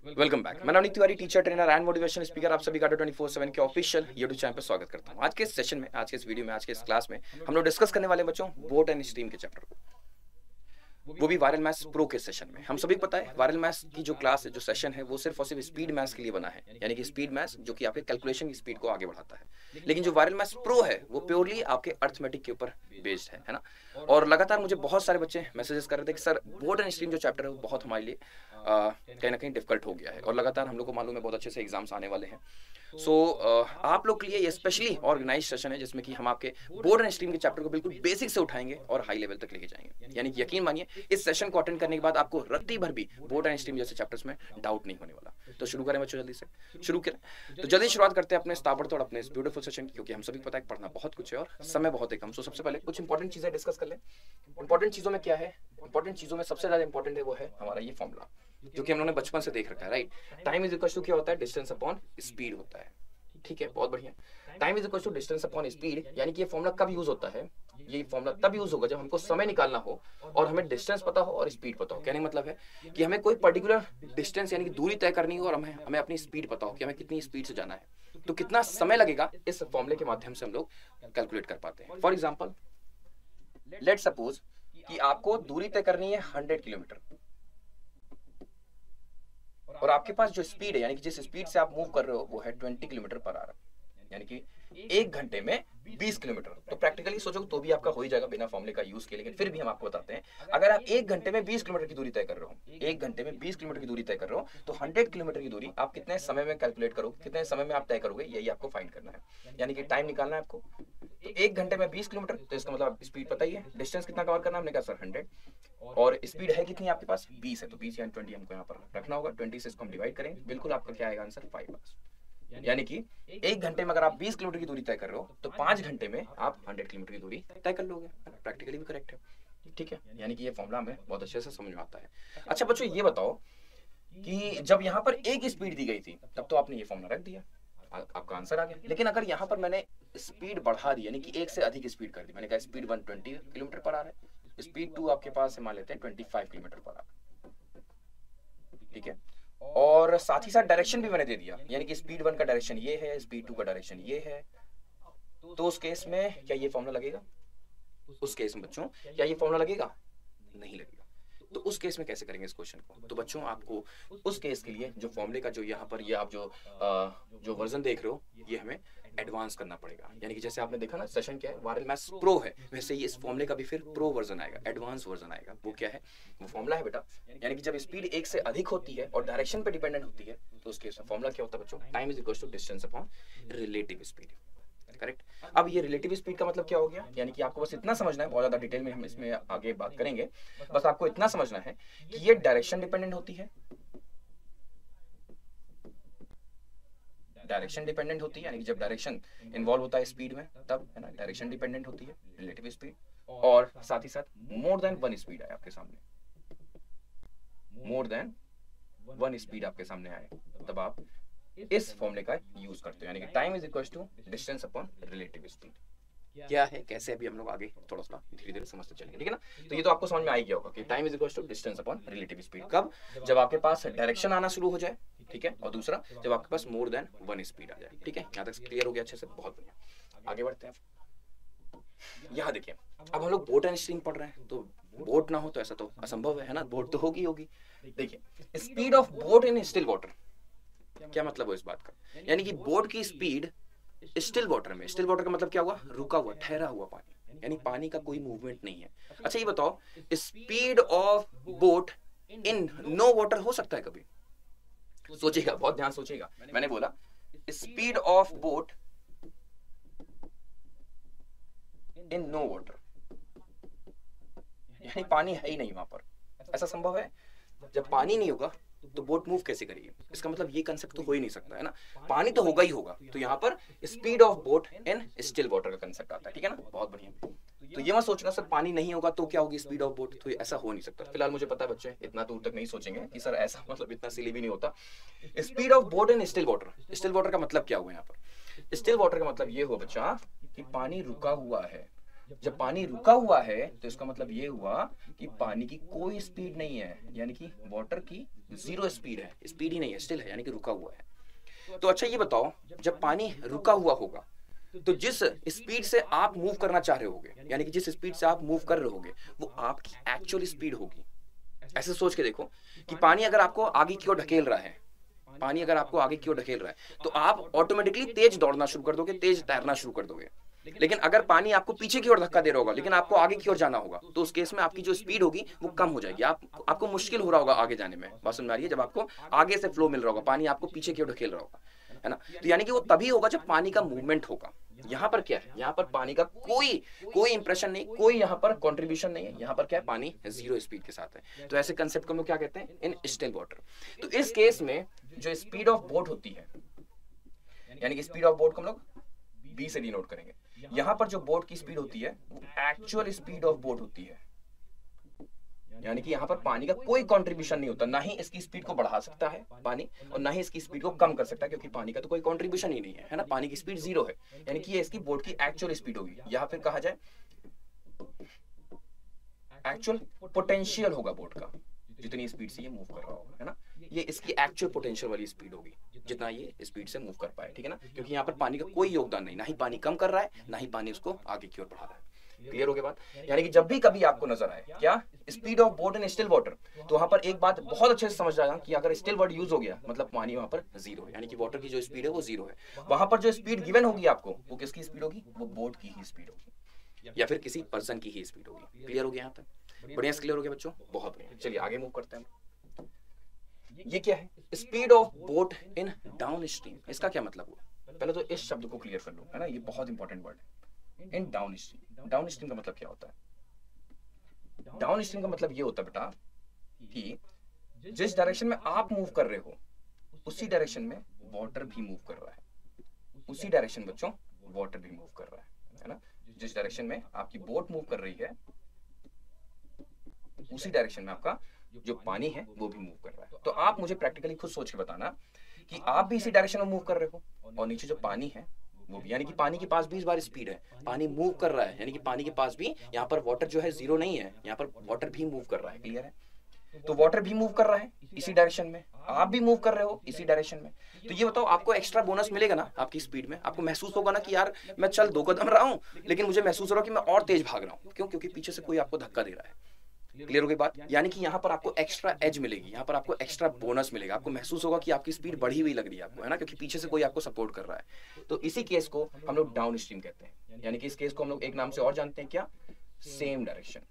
Welcome back. मैं Navneet Tiwari, teacher trainer and motivation speaker, आप सभी का 24/7 के ऑफिशियल यूट्यूब चैनल पर स्वागत करता हूं। आज के इस सेशन में, आज के इस वीडियो में, आज के इस क्लास में हम लोग डिस्कस करने वाले बच्चों बोट एंड स्ट्रीम के चैप्टर को, वो भी वायरल मैथ्स प्रो के सेशन में। हम सभी को पता है वायरल मैथ्स की जो क्लास है, जो सेशन है, वो सिर्फ और सिर्फ स्पीड मैथ्स के लिए बना है, यानी कि स्पीड मैथ्स जो कि आपके कैलकुलेशन की स्पीड को आगे बढ़ाता है। लेकिन जो वायरल मैथ्स प्रो है वो प्योरली आपके अर्थमेटिक के ऊपर बेस्ड है ना। और लगातार मुझे बहुत सारे बच्चे मैसेजेस कर रहे थे कि सर बोट एंड स्ट्रीम जो चैप्टर है वो बहुत हमारे लिए कहीं ना कहीं डिफिकल्ट हो गया है, और लगातार हम लोग को मालूम है बहुत अच्छे से एग्जाम्स आने वाले हैं। सो आप लोग के लिए ये स्पेशली ऑर्गेनाइज सेशन है जिसमें कि हम आपके बोर्ड एंड स्ट्रीम के चैप्टर को बिल्कुल बेसिक से उठाएंगे और हाई लेवल तक लेके जाएंगे। यानी कि यकीन मानिए इस सेशन को अटेंड करने के बाद आपको रत्ती भर भी बोर्ड एंड स्ट्रीम जैसे चैप्टर्स में डाउट नहीं होने वाला। तो शुरू करें बच्चों, जल्दी से शुरू करें। तो जल्दी शुरुआत करते हैं अपने ताबड़तोड़ अपने इस ब्यूटीफुल सेशन की, क्योंकि हम सभी को पता है पढ़ना बहुत कुछ है और समय बहुत है कम। सो सबसे पहले कुछ इंपॉर्टेंट चीजें डिस्कस कर लें। इंपॉर्टेंट चीजों में क्या है? इंपॉर्टेंट चीजों में सबसे ज्यादा इंपॉर्टेंट है वो है हमारा ये फॉर्मूला, जो कि हम लोगों ने बचपन से देख रखा है, right. Time is equal to क्या होता है? डिस्टेंस अपॉन स्पीड होता है। ठीक है, बहुत बढ़िया। Time is equal to distance upon speed, यानी कि ये फॉर्मूला कब यूज होता है? ये फॉर्मूला तब यूज होगा जब हमको समय निकालना हो और हमें डिस्टेंस पता हो और स्पीड पता हो। कहने का मतलब है कि हमें कोई पर्टिकुलर डिस्टेंस यानी कि दूरी तय करनी हो और हमें अपनी स्पीड पता हो कि हमें कितनी स्पीड से जाना है, तो कितना समय लगेगा, इस फॉर्मूले के माध्यम से हम लोग कैलकुलेट कर पाते हैं। फॉर एग्जाम्पल, लेट सपोज कि आपको दूरी तय करनी है 100 किलोमीटर, और आपके पास जो स्पीड है यानी कि जिस स्पीड से आप मूव कर रहे हो वो है 20 किलोमीटर पर आवर, यानी कि एक घंटे में 20 किलोमीटर। तो प्रैक्टिकली सोचो तो भी आपका हो ही जाएगा बिना फॉर्मूले का यूज के। लेकिन फिर भी हम आपको बताते हैं, अगर आप एक घंटे में 20 किलोमीटर की दूरी तय कर रहे हो, एक घंटे में 20 किलोमीटर की दूरी तय कर रहे हो, तो 100 किलोमीटर की दूरी आप कितने समय में कैलकुलेट करोगे, कितने समय में आप तय करोगे, यही आपको फाइंड करना है। यानी कि टाइम निकालना है आपको। तो एक घंटे में 20 किलोमीटर, तो इसका मतलब स्पीड पता ही है। डिस्टेंस कितना कवर करना है? हमने कहा सर 100, और स्पीड है कितनी आपके पास? 20 है, तो 20 या 20 हमको यहाँ पर रखना होगा। 20 से इसको हम डिवाइड करेंगे, बिल्कुल आपका क्या आएगा आंसर? 5 यानी कि एक घंटे में अगर आप 20 किलोमीटर की दूरी तय कर रहे हो तो 5 घंटे में आप 100 किलोमीटर की दूरी तय कर लोगे। प्रैक्टिकली भी करेक्ट है, ठीक है। यानी कि ये फॉर्मूला हमें बहुत अच्छे से समझ में आता है। अच्छा बच्चों, ये बताओ कि जब यहाँ पर एक स्पीड दी गई थी तब तो आपने ये फॉर्मूला रख दिया, आपका आंसर आ गया। लेकिन अगर यहाँ पर मैंने स्पीड बढ़ा दी, यानी कि एक से अधिक स्पीड कर दी, मैंने कहा स्पीड 120 किलोमीटर पर आ रहा है, स्पीड 2 आपके पास मान लेते हैं 25 किलोमीटर पर आ रहा है, ठीक है। और साथ ही साथ डायरेक्शन भी मैंने दे दिया, यानी कि स्पीड 1 का डायरेक्शन ये है, स्पीड 2 का डायरेक्शन ये है। तो उस केस में क्या ये फॉर्मूला लगेगा? उस केस में बच्चों क्या ये फॉर्मूला लगेगा? नहीं लगेगा। तो उस केस में कैसे करेंगे इस क्वेश्चन को? तो बच्चों आपको उस केस के लिए जो फॉर्मूले का जो यहाँ पर ये आप जो वर्जन देख रहे हो, ये हमें एडवांस करना पड़ेगा। यानी कि जैसे आपने देखा ना सेशन क्या है, वायरल मैथ्स प्रो है, वैसे ही इस फॉर्मूले का भी फिर प्रो वर्जन आएगा, एडवांस वर्जन आएगा। वो क्या है? वो फॉर्मूला है बेटा, यानी कि जब स्पीड एक से अधिक होती है और डायरेक्शन पे डिपेंडेंट होती है, तो उस केस में फॉर्मूला क्या होता है बच्चों? Time is equal to distance upon relative speed. Correct. अब ये रिलेटिव स्पीड का मतलब क्या हो गया? यानी कि आपको बस इतना समझना है, बहुत ज्यादा डिटेल में हम इसमें आगे बात करेंगे, बस आपको इतना समझना है कि ये डायरेक्शन डिपेंडेंट होती है, डायरेक्शन डिपेंडेंट होती है, यानी कि जब डायरेक्शन इन्वॉल्व होता है स्पीड में तब, है ना, डायरेक्शन डिपेंडेंट होती है रिलेटिव स्पीड। और साथ ही साथ मोर देन वन स्पीड आए आपके सामने, मोर देन वन स्पीड आपके सामने आए, तब आप इस फॉर्मूले का यूज करते हो, यानी कि time is equal to distance upon relative speed. क्या है, कैसे, अभी हम लोग आगे थोड़ा सा धीरे धीरे समझते चलेंगे, ठीक है ना। तो ये तो आपको समझ में आ ही गया होगा कि time is equal to distance upon relative speed कब? जब आपके पास डायरेक्शन आना शुरू हो जाए, ठीक है, और दूसरा जब आपके पास मोर देन वन स्पीड आ जाए, ठीक है। यहाँ तक क्लियर हो गया अच्छे से? बहुत बढ़िया, आगे बढ़ते हैं। यहाँ देखिए, अब हम लोग बोट एंड स्ट्रीम पढ़ रहे हैं, तो बोट ना हो तो ऐसा तो असंभव है ना, बोट तो होगी होगी। देखिए, speed of boat in still water, क्या मतलब है इस बात का? यानी कि बोट की स्पीड स्टिल वाटर में, स्टिल वाटर का मतलब क्या हुआ? रुका हुआ, ठहरा हुआ पानी, यानी पानी का कोई मूवमेंट नहीं है। अच्छा ये बताओ, speed of boat in no water हो सकता है कभी? सोचिएगा, बहुत ध्यान सोचिएगा। मैंने बोला speed of boat in no water, यानी पानी है ही नहीं वहां पर। ऐसा संभव है? जब पानी नहीं होगा तो बोट मूव कैसे करेगी? इसका मतलब ये कंसेप्ट तो हो ही नहीं सकता, है ना। पानी तो होगा ही होगा, तो यहाँ पर speed of boat in still water का कंसेप्ट आता है, ठीक है ना। बहुत बढ़िया। तो ये मत सोचना सर पानी नहीं होगा तो क्या होगी स्पीड ऑफ बोट, तो ऐसा हो नहीं सकता। फिलहाल मुझे पता है बच्चे इतना दूर तक नहीं सोचेंगे कि सर ऐसा, मतलब इतना सिली भी नहीं होता। Speed of boat in still water, still water का मतलब क्या हुआ यहाँ पर? स्टिल वाटर का मतलब ये हुआ बच्चा कि पानी रुका हुआ है, जब पानी रुका हुआ है तो इसका मतलब ये हुआ कि पानी की कोई स्पीड नहीं है, यानी कि वाटर की जीरो स्पीड है, स्पीड ही नहीं है, स्टिल है, यानी कि रुका हुआ है। तो अच्छा ये बताओ, जब पानी रुका हुआ होगा तो जिस स्पीड से आप मूव करना चाह रहे होगे, यानी कि जिस स्पीड से आप मूव कर रहे होगे, वो आपकी एक्चुअल स्पीड होगी। ऐसे सोच के देखो कि पानी अगर आपको आगे की ओर ढकेल रहा है, पानी अगर आपको आगे की ओर ढकेल रहा है तो आप ऑटोमेटिकली तेज दौड़ना शुरू कर दोगे, तेज तैरना शुरू कर दोगे। लेकिन अगर पानी आपको पीछे की ओर धक्का दे रहा होगा लेकिन आपको आगे की ओर जाना होगा, तो उस केस में आपकी जो स्पीड होगी वो कम हो जाएगी, आपको मुश्किल हो रहा होगा आगे जाने में। बात समझ में आ रही है? जब आपको आगे से फ्लो मिल रहा होगा, पानी आपको पीछे की ओर ढकेल रहा होगा, है ना, तो यानी कि वो तभी होगा जब पानी का मूवमेंट होगा। यहाँ पर क्या है, यहाँ पर पानी का कोई इंप्रेशन नहीं, कोई यहाँ पर कंट्रीब्यूशन नहीं है, यहाँ पर क्या है, पानी जीरो स्पीड के साथ है। तो ऐसे कंसेप्ट को हम लोग क्या कहते हैं, इन स्टिल वाटर। तो इस केस में जो स्पीड ऑफ बोट होती है, यानी कि स्पीड ऑफ बोट को हम लोग बी से डिनोट करेंगे। यहाँ पर जो बोट की स्पीड होती है वो एक्चुअल स्पीड ऑफ बोट होती है, यानी कि यहाँ पर पानी का कोई कंट्रीब्यूशन नहीं होता, ना ही इसकी स्पीड को बढ़ा सकता है पानी और ना ही इसकी स्पीड को कम कर सकता है, क्योंकि पानी का तो कोई कंट्रीब्यूशन ही नहीं है, है ना, पानी की स्पीड जीरो है, यानी कि ये इसकी बोट की एक्चुअल स्पीड होगी, या फिर कहा जाए एक्चुअल पोटेंशियल होगा बोट का, जितनी स्पीड से ये मूव कर रहा होगा, है ना, ये इसकी एक्चुअल पोटेंशियल वाली स्पीड होगी, जितना ये स्पीड से मूव कर पाए, ठीक है ना, क्योंकि यहाँ पर पानी का कोई योगदान नहीं, ना ही पानी कम कर रहा है, ना ही पानी उसको आगे की ओर बढ़ा रहा है। क्लियर हो गया बात? यानी कि जब भी कभी आपको नजर आए क्या speed of boat in still water, तो वहां पर एक बात बहुत अच्छे से समझ जाएगा कि अगर स्टिल वर्ड यूज हो गया मतलब पानी वहां पर जीरो है, यानी कि वाटर की जो स्पीड है वो जीरो है। वहां पर जो स्पीड गिवन होगी आपको वो किसकी स्पीड होगी, वो बोट की ही स्पीड होगी या फिर किसी पर्सन की ही स्पीड होगी। क्लियर हो गया यहाँ तक? बढ़िया क्लियर हो गया बच्चों, बहुत बढ़िया। चलिए आगे मूव करते हैं। ये क्या है, speed of boat in downstream, इसका क्या मतलब हुआ? पहले तो इस शब्द को क्लियर कर लो, है ना, ये बहुत इंपॉर्टेंट वर्ड है, in downstream. Downstream का मतलब क्या होता है? डाउन स्ट्रीम का मतलब ये होता है बेटा कि जिस डायरेक्शन में आप मूव कर रहे हो उसी डायरेक्शन में वाटर भी मूव कर रहा है, उसी डायरेक्शन बच्चों वाटर भी मूव कर रहा है ना, जिस डायरेक्शन में आपकी बोट मूव कर रही है उसी डायरेक्शन में आपका जो पानी है वो भी मूव कर रहा है। तो आप मुझे प्रैक्टिकली खुद सोच के बताना कि आप भी इसी डायरेक्शन में मूव कर रहे हो और नीचे जो पानी है वो भी, यानी कि पानी के पास भी इस बार स्पीड है, पानी मूव कर रहा है, यानी कि पानी के पास भी यहाँ पर वाटर जो है जीरो नहीं है, यहाँ पर वाटर भी मूव कर रहा है। क्लियर है? तो वाटर भी मूव कर रहा है इसी डायरेक्शन में, आप भी मूव कर रहे हो इसी डायरेक्शन में। तो ये बताओ आपको एक्स्ट्रा बोनस मिलेगा ना आपकी स्पीड में? आपको महसूस होगा ना कि यार मैं चल 2 कदम रहा हूँ लेकिन मुझे महसूस हो रहा है कि मैं और तेज भाग रहा हूँ। क्यों? क्योंकि पीछे से कोई आपको धक्का दे रहा है। क्लियर हो गई बात? यानी कि यहाँ पर आपको एक्स्ट्रा एज मिलेगी, यहाँ पर आपको एक्स्ट्रा बोनस मिलेगा, आपको महसूस होगा कि आपकी स्पीड बढ़ी हुई लग रही है आपको, है ना, क्योंकि पीछे से कोई आपको सपोर्ट कर रहा है। तो इसी केस को हम लोग डाउन स्ट्रीम कहते हैं, यानी कि इस केस को हम लोग एक नाम से और जानते हैं, क्या? Same direction.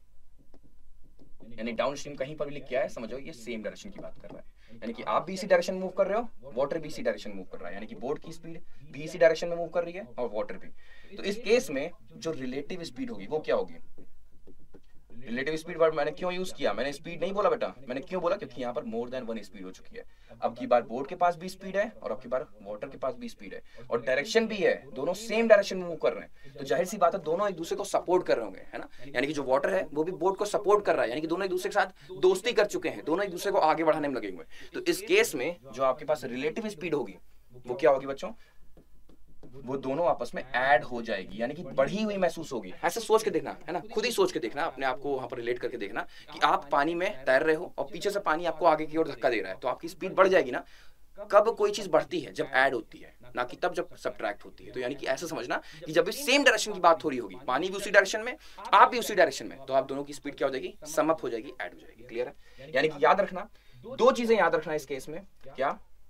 यानी डाउन स्ट्रीम कहीं पर भी लिख के आया, समझो ये सेम डायरेक्शन की बात कर रहा है, यानी कि आप भी इसी डायरेक्शन मूव कर रहे हो, वाटर भी इसी डायरेक्शन मूव कर रहा है, यानी कि बोट की स्पीड भी इसी डायरेक्शन में मूव कर रही है और वाटर भी। तो इस केस में जो रिलेटिव स्पीड होगी वो क्या होगी? रिलेटिव स्पीड वर्ड मैंने क्यों यूज किया? मैंने स्पीड नहीं बोला बेटा, मैंने क्यों बोला? क्योंकि यहाँ पर मोर देन 1 स्पीड हो चुकी है। अब की बार बोट के पास भी स्पीड है और अब की बार वाटर के पास भी स्पीड है और डायरेक्शन भी है, दोनों सेम डायरेक्शन में मूव कर रहे हैं। तो जाहिर सी बात है दोनों एक दूसरे को सपोर्ट कर रहे होंगे, है ना, यानी कि जो वाटर है वो भी बोट को सपोर्ट कर रहा है, यानी कि दोनों एक दूसरे के साथ दोस्ती कर चुके हैं, दोनों एक दूसरे को आगे बढ़ाने में लगे हुए हैं। तो इस केस में जो आपके पास रिलेटिव स्पीड होगी वो क्या होगी बच्चों? वो दोनों आपस में ऐड हो जाएगी, यानी कि बढ़ी हुई महसूस होगी। ऐसे सोच के देखना, है ना, खुद ही सोच के देखना, अपने आप को वहां पर रिलेट करके देखना कि आप पानी में तैर रहे हो और पीछे से पानी आपको आगे की ओर धक्का दे रहा है, तो आपकी स्पीड बढ़ जाएगी ना। कब कोई चीज बढ़ती है? जब ऐड होती है, ना कि तब जब सब्ट्रैक्ट होती है। तो यानी कि ऐसा समझना कि जब भी सेम डायरेक्शन की बात हो रही होगी, पानी भी उसी डायरेक्शन में, आप भी उसी डायरेक्शन में, तो आप दोनों की स्पीड क्या हो जाएगी? सम अप हो जाएगी, ऐड हो जाएगी। क्लियर है? यानी कि याद रखना, 2 चीजें याद रखना इस केस में, क्या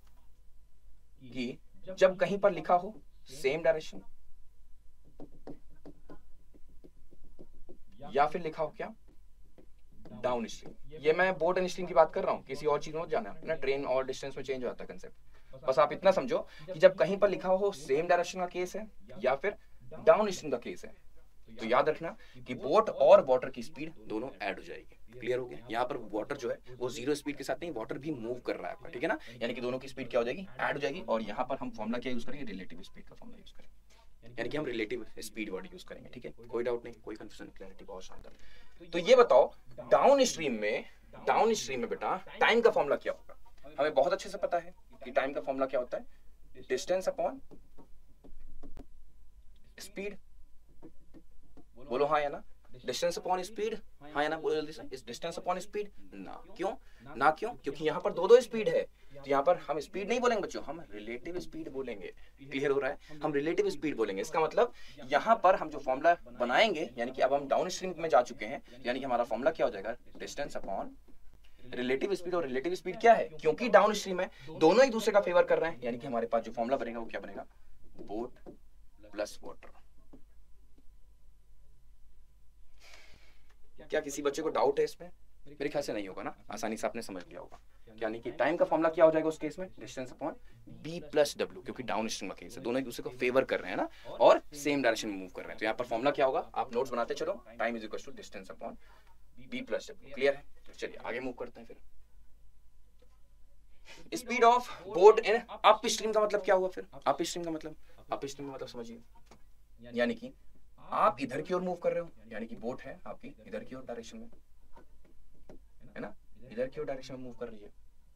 कि जब कहीं पर लिखा हो सेम डायरेक्शन या फिर लिखा हो क्या? Downstream. ये मैं बोट एंड स्ट्रीम की बात कर रहा हूँ, किसी और चीज में मत जाना, है ना, ट्रेन और डिस्टेंस में चेंज हो जाता है कंसेप्ट। बस आप इतना समझो कि जब कहीं पर लिखा हो सेम डायरेक्शन का केस है या फिर डाउन स्ट्रीम का केस है, तो याद रखना कि बोट और वाटर की स्पीड दोनों ऐड हो जाएगी। क्लियर हो गया? यहाँ पर वाटर जो है वो जीरो स्पीड के साथ नहीं, वाटर भी मूव कर रहा है आपका, ठीक है ना, यानी कि दोनों की स्पीड क्या हो जाएगी? ऐड हो जाएगी। और यहाँ पर हम फॉर्मुला क्या यूज करेंगे? रिलेटिव स्पीड का फॉर्मुला यूज करेंगे, यानी कि हम रिलेटिव स्पीड वर्ड यूज करेंगे। ठीक है, कोई डाउट नहीं, कोई कंफ्यूजन, क्लैरिटी बहुत शानदार। तो ये बताओ डाउन स्ट्रीम में बेटा टाइम का फॉर्मूला क्या होगा? हमें बहुत अच्छे से पता है कि टाइम का फॉर्मूला क्या होता है? Distance upon speed. बोलो हाँ या ना। डिस्टेंस अपॉन स्पीड, हाँ या ना बोलो जल्दी से। इस डिस्टेंस अपॉन स्पीड ना, क्यों ना, क्यों? क्योंकि यहाँ पर दो स्पीड है, तो यहाँ पर हम स्पीड नहीं बोलेंगे बच्चों, हम रिलेटिव स्पीड बोलेंगे। क्लियर हो रहा है? हम रिलेटिव स्पीड बोलेंगे। इसका मतलब यहाँ पर हम जो फॉर्मूला बनाएंगे, यानी कि अब हम डाउन स्ट्रीम में जा चुके हैं, यानी कि हमारा फॉर्मूला क्या हो जाएगा, डिस्टेंस अपॉन रिलेटिव स्पीड। और रिलेटिव स्पीड क्या है, क्योंकि डाउन स्ट्रीम है, दोनों एक दूसरे का फेवर कर रहे हैं, यानी कि हमारे पास जो फॉर्मूला बनेगा वो क्या बनेगा, बोट प्लस वाटर। क्या किसी बच्चे को डाउट है इसमें? मेरे ख्याल से नहीं होगा ना, आसानी से आपने समझ लिया होगा। यानी कि टाइम का फॉर्मूला क्या हो जाएगा उस केस में, distance upon b plus w, क्योंकि डाउन स्ट्रीम का केस है, दोनों एक दूसरे को फेवर कर रहे हैं ना, और सेम डायरेक्शन में मूव कर रहे हैं। तो यहाँ पर फॉर्मूला क्या होगा, आप नोट्स बनाते चलो, time is equal to distance upon b plus w। Clear है? तो चलिए आगे मूव करते हैं। फिर speed of boat in upstream का मतलब क्या हुआ, फिर अप स्ट्रीम का मतलब, अप स्ट्रीम का मतलब समझिए, यानी कि आप इधर की ओर मूव कर रहे हो, यानी कि बोट है आपकी इधर की ओर डायरेक्शन में, है ना, इधर की ओर डायरेक्शन में मूव कर रही है।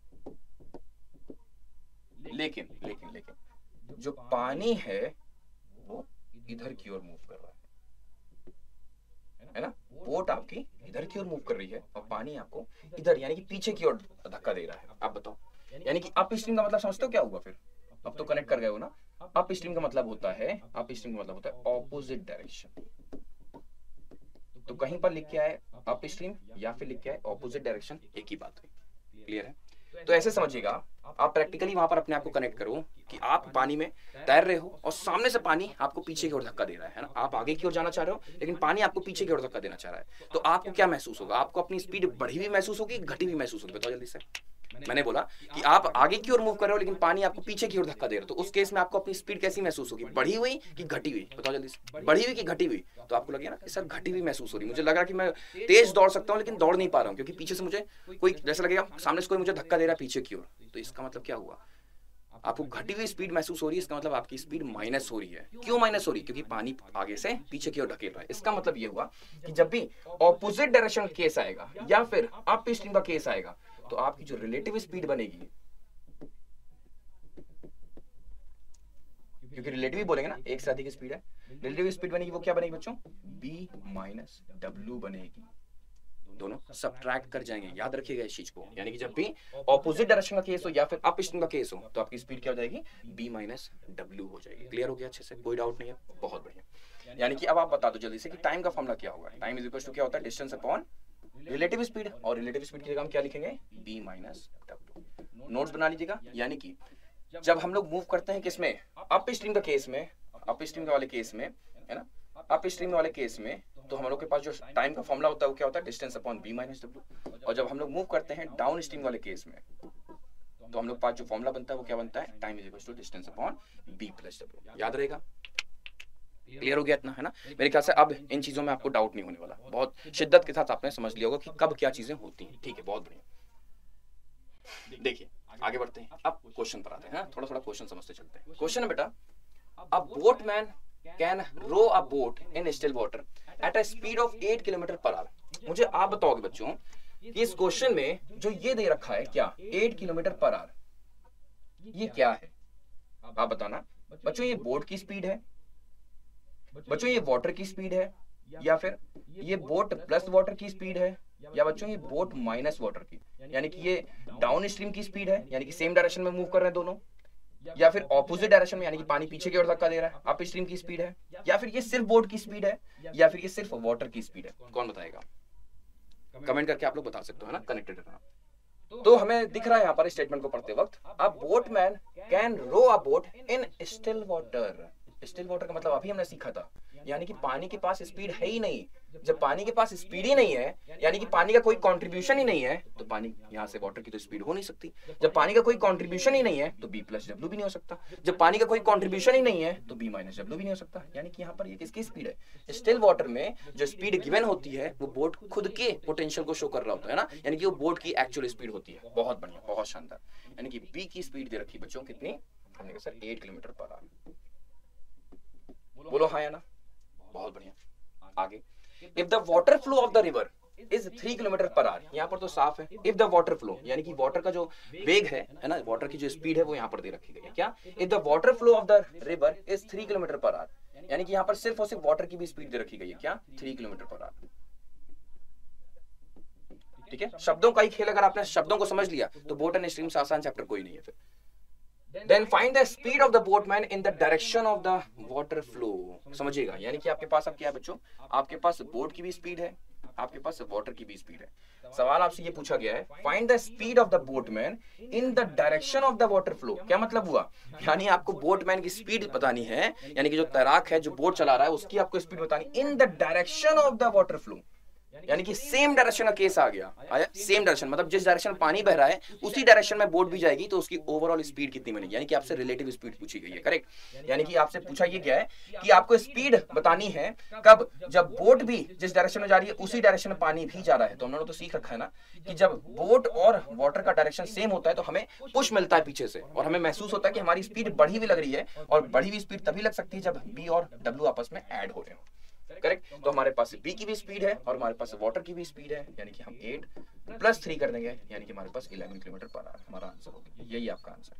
लेकिन लेकिन लेकिन जो पानी है वो इधर की ओर मूव कर रहा है ना, बोट आपकी इधर की ओर मूव कर रही है और पानी आपको इधर यानी कि पीछे की ओर धक्का दे रहा है। आप बताओ, यानी कि अप स्ट्रीम का मतलब समझते हो क्या हुआ? फिर अब तो कनेक्ट कर गए हो ना। अप स्ट्रीम का मतलब होता है, अप स्ट्रीम का मतलब होता है ऑपोजिट डायरेक्शन। तो कहीं पर लिख के आए अप स्ट्रीम या फिर लिख के आए ऑपोजिट डायरेक्शन, एक ही बात है। क्लियर है? तो ऐसे समझिएगा, आप प्रैक्टिकली वहां पर अपने आप को कनेक्ट करो कि आप पानी में तैर रहे हो और सामने से पानी आपको पीछे की ओर धक्का दे रहा है ना, आप आगे की ओर जाना चाह रहे हो लेकिन पानी आपको पीछे की ओर धक्का देना चाह रहा है, तो आपको क्या महसूस होगा? आपको अपनी स्पीड बढ़ी हुई महसूस होगी, घटी हुई महसूस होगी? बताओ जल्दी से। मैंने बोला कि आप आगे की ओर मूव कर रहे हो लेकिन पानी आपको पीछे की ओर धक्का दे रहा है, तो उस केस में आपको अपनी स्पीड कैसी महसूस होगी, बढ़ी हुई कि घटी हुई? बताओ जल्दी से, बढ़ी हुई कि घटी हुई? तो आपको लगेगा ना कि सर घटी हुई महसूस हो रही, मुझे लग रहा है कि मैं तेज दौड़ सकता हूँ लेकिन दौड़ नहीं पा रहा हूँ क्योंकि पीछे से मुझे कोई, जैसा लगेगा सामने से कोई मुझे धक्का दे रहा है पीछे की ओर। तो इसका मतलब क्या हुआ, आपको घटी हुई स्पीड महसूस हो रही है, इसका मतलब आपकी स्पीड माइनस हो रही है। क्यों माइनस हो रही है? क्योंकि पानी आगे से पीछे की ओर धकेल रहा है। इसका मतलब ये हुआ कि जब भी ऑपोजिट डायरेक्शन केस आएगा या फिर अप स्ट्रीम का केस आएगा, तो आपकी जो रिलेटिव स्पीड बनेगी, क्योंकि रिलेटिव बोलेंगे ना, एक से अधिक स्पीड है, रिलेटिव स्पीड बनेगी, वो क्या बनेगी बच्चों, b माइनस w बनेगी। दोनों सब्ट्रैक्ट कर जाएंगे, याद रखिएगा इस चीज को। यानी कि जब भी ऑपोजिट डायरेक्शन का केस हो या फिर अप स्ट्रीम का केस हो, तो आपकी स्पीड क्या हो जाएगी, b माइनस w हो जाएगी। क्लियर हो गया अच्छे से? कोई डाउट नहीं है? बहुत बढ़िया। यानी कि अब आप बता दो जल्दी से कि टाइम का फॉर्मूला क्या होगा। टाइम इज इक्वल टू क्या होता है, डिस्टेंस अपॉन रिलेटिव स्पीड, और रिलेटिव स्पीड की जगह हम क्या लिखेंगे, b माइनस w। नोट्स बना लीजिएगा। यानी कि जब हम लोग मूव करते हैं किसमें, अप स्ट्रीम का केस में, अप स्ट्रीम वाले केस में, है ना, अप स्ट्रीम वाले केस में, तो हम लोग के पास जो टाइम का फॉर्मूला होता है वो क्या होता है, distance upon b minus w। और जब हम लोग मूव करते हैं डाउन स्ट्रीम वाले केस में, तो हम लोग के पास जो फॉर्मूला बनता है वो क्या बनता है, time is equal to distance upon b plus w। याद रहेगा? क्लियर हो गया इतना, है ना? मेरे ख्याल से अब इन चीजों में आपको डाउट नहीं होने वाला, बहुत शिद्दत के साथ आपने समझ लिया होगा कि कब क्या चीजें होती हैं। ठीक है, बहुत बढ़िया। देखिए आगे बढ़ते हैं, अब क्वेश्चन पर आते हैं। थोड़ा थोड़ा क्वेश्चन समझते चलते हैं। क्वेश्चन है बेटा, a boatman can row a boat in still water at a speed of 8 kilometre per hour. मुझे आप बताओगे बच्चों कि इस क्वेश्चन में जो ये दे रखा है क्या, 8 किलोमीटर पर आवर, ये क्या है? आप बताना बच्चों, ये बोट की स्पीड है बच्चों, ये वाटर की स्पीड है, या फिर ये बोट प्लस वाटर की स्पीड है, या बच्चों ये बोट माइनस वाटर की, यानी कि ये डाउन स्ट्रीम की स्पीड है, यानी कि सेम डायरेक्शन में मूव कर रहे हैं दोनों, या फिर ऑपोजिट डायरेक्शन में, यानी कि पानी पीछे की ओर धक्का दे रहा है, अप स्ट्रीम की स्पीड है, या फिर ये सिर्फ बोट की स्पीड है, या फिर ये सिर्फ वाटर की स्पीड है? कौन बताएगा? कमेंट करके आप लोग बता सकते हो, है ना, कनेक्टेड रहना। तो हमें दिख रहा है यहाँ पर स्टेटमेंट को पढ़ते वक्त, a boatman can row a boat in still water. Still water का मतलब अभी हमने सीखा था, यानी कि पानी के पास स्पीड है ही नहीं। जब पानी के पास स्पीड ही नहीं है, यानी कि पानी का कोई कंट्रीब्यूशन ही नहीं है, तो पानी यहाँ से वाटर की तो स्पीड हो नहीं सकती। जब पानी का कोई कंट्रीब्यूशन ही नहीं है तो b प्लस w भी नहीं हो सकता। जब पानी का कोई कंट्रीब्यूशन ही नहीं है तो b माइनस w भी नहीं हो सकता। यानी कि यहाँ पर ये किसकी स्पीड है, स्टिल वाटर में जो स्पीड गिवन होती है वो बोट खुद के पोटेंशियल को शो कर रहा होता है ना, यानी कि वो बोट की एक्चुअल स्पीड होती है। बहुत बढ़िया, बहुत शानदार। यानी कि b की स्पीड दे रखी बच्चों कितनी, हमने कहा सर 8 किलोमीटर पर आवर। बोलो हाँ या ना? बहुत बढ़िया। आगे, if the water flow of the river is 3 kilometre per hour, यहाँ पर तो साफ है। इफ द वाटर फ्लो यानी कि वाटर का जो वेग है ना, वाटर की जो स्पीड है वो यहाँ पर दे रखी गई है। क्या? If the water flow of the river is 3 kilometre per hour, यानी कि यहाँ पर सिर्फ और सिर्फ वाटर की भी स्पीड दे रखी गई है, क्या 3 किलोमीटर पर आवर। ठीक है, शब्दों का ही खेल, अगर आपने शब्दों को समझ लिया तो बोट एंड स्ट्रीम से आसान चैप्टर कोई नहीं है फिर। Then find the speed of the boatman in the direction of the water flow। समझिएगा, यानी कि आपके पास अब क्या है बच्चों, आपके पास बोट की भी स्पीड है, आपके पास वाटर की भी स्पीड है। सवाल आपसे ये पूछा गया है, find the speed of the boatman in the direction of the water flow. क्या मतलब हुआ, यानी आपको बोटमैन की स्पीड बतानी है, यानी कि जो तैराक है, जो बोट चला रहा है, उसकी आपको स्पीड बतानी in the direction of the water flow. यानी कि सेम डायरेक्शन का केस आ गया, आया सेम डायरेक्शन, मतलब जिस डायरेक्शन पानी बह रहा है उसी डायरेक्शन में बोट भी जाएगी, तो उसकी ओवरऑल स्पीड कितनी बनेगी, यानी कि आपसे रिलेटिव स्पीड पूछी गई है। करेक्ट, यानी कि आपसे पूछा ये गया है कि आपको स्पीड बतानी है कब, जब बोट भी जिस डायरेक्शन में जा रही है उसी डायरेक्शन में पानी भी जा रहा है। तो हम लोगों ने तो सीख रखा है ना कि जब बोट और वाटर का डायरेक्शन सेम होता है तो हमें पुश मिलता है पीछे से, और हमें महसूस होता है कि हमारी स्पीड बढ़ी हुई लग रही है, और बढ़ी हुई स्पीड तभी लग सकती है जब बी और डब्ल्यू आपस में ऐड हो रहे हो। करेक्ट, तो हमारे पास बी की भी स्पीड है और हमारे पास वाटर की भी स्पीड है, यानी कि हम 8 + 3 कर देंगे, यानी कि हमारे पास 11 किलोमीटर पर आवर हमारा आंसर होगा। यही आपका आंसर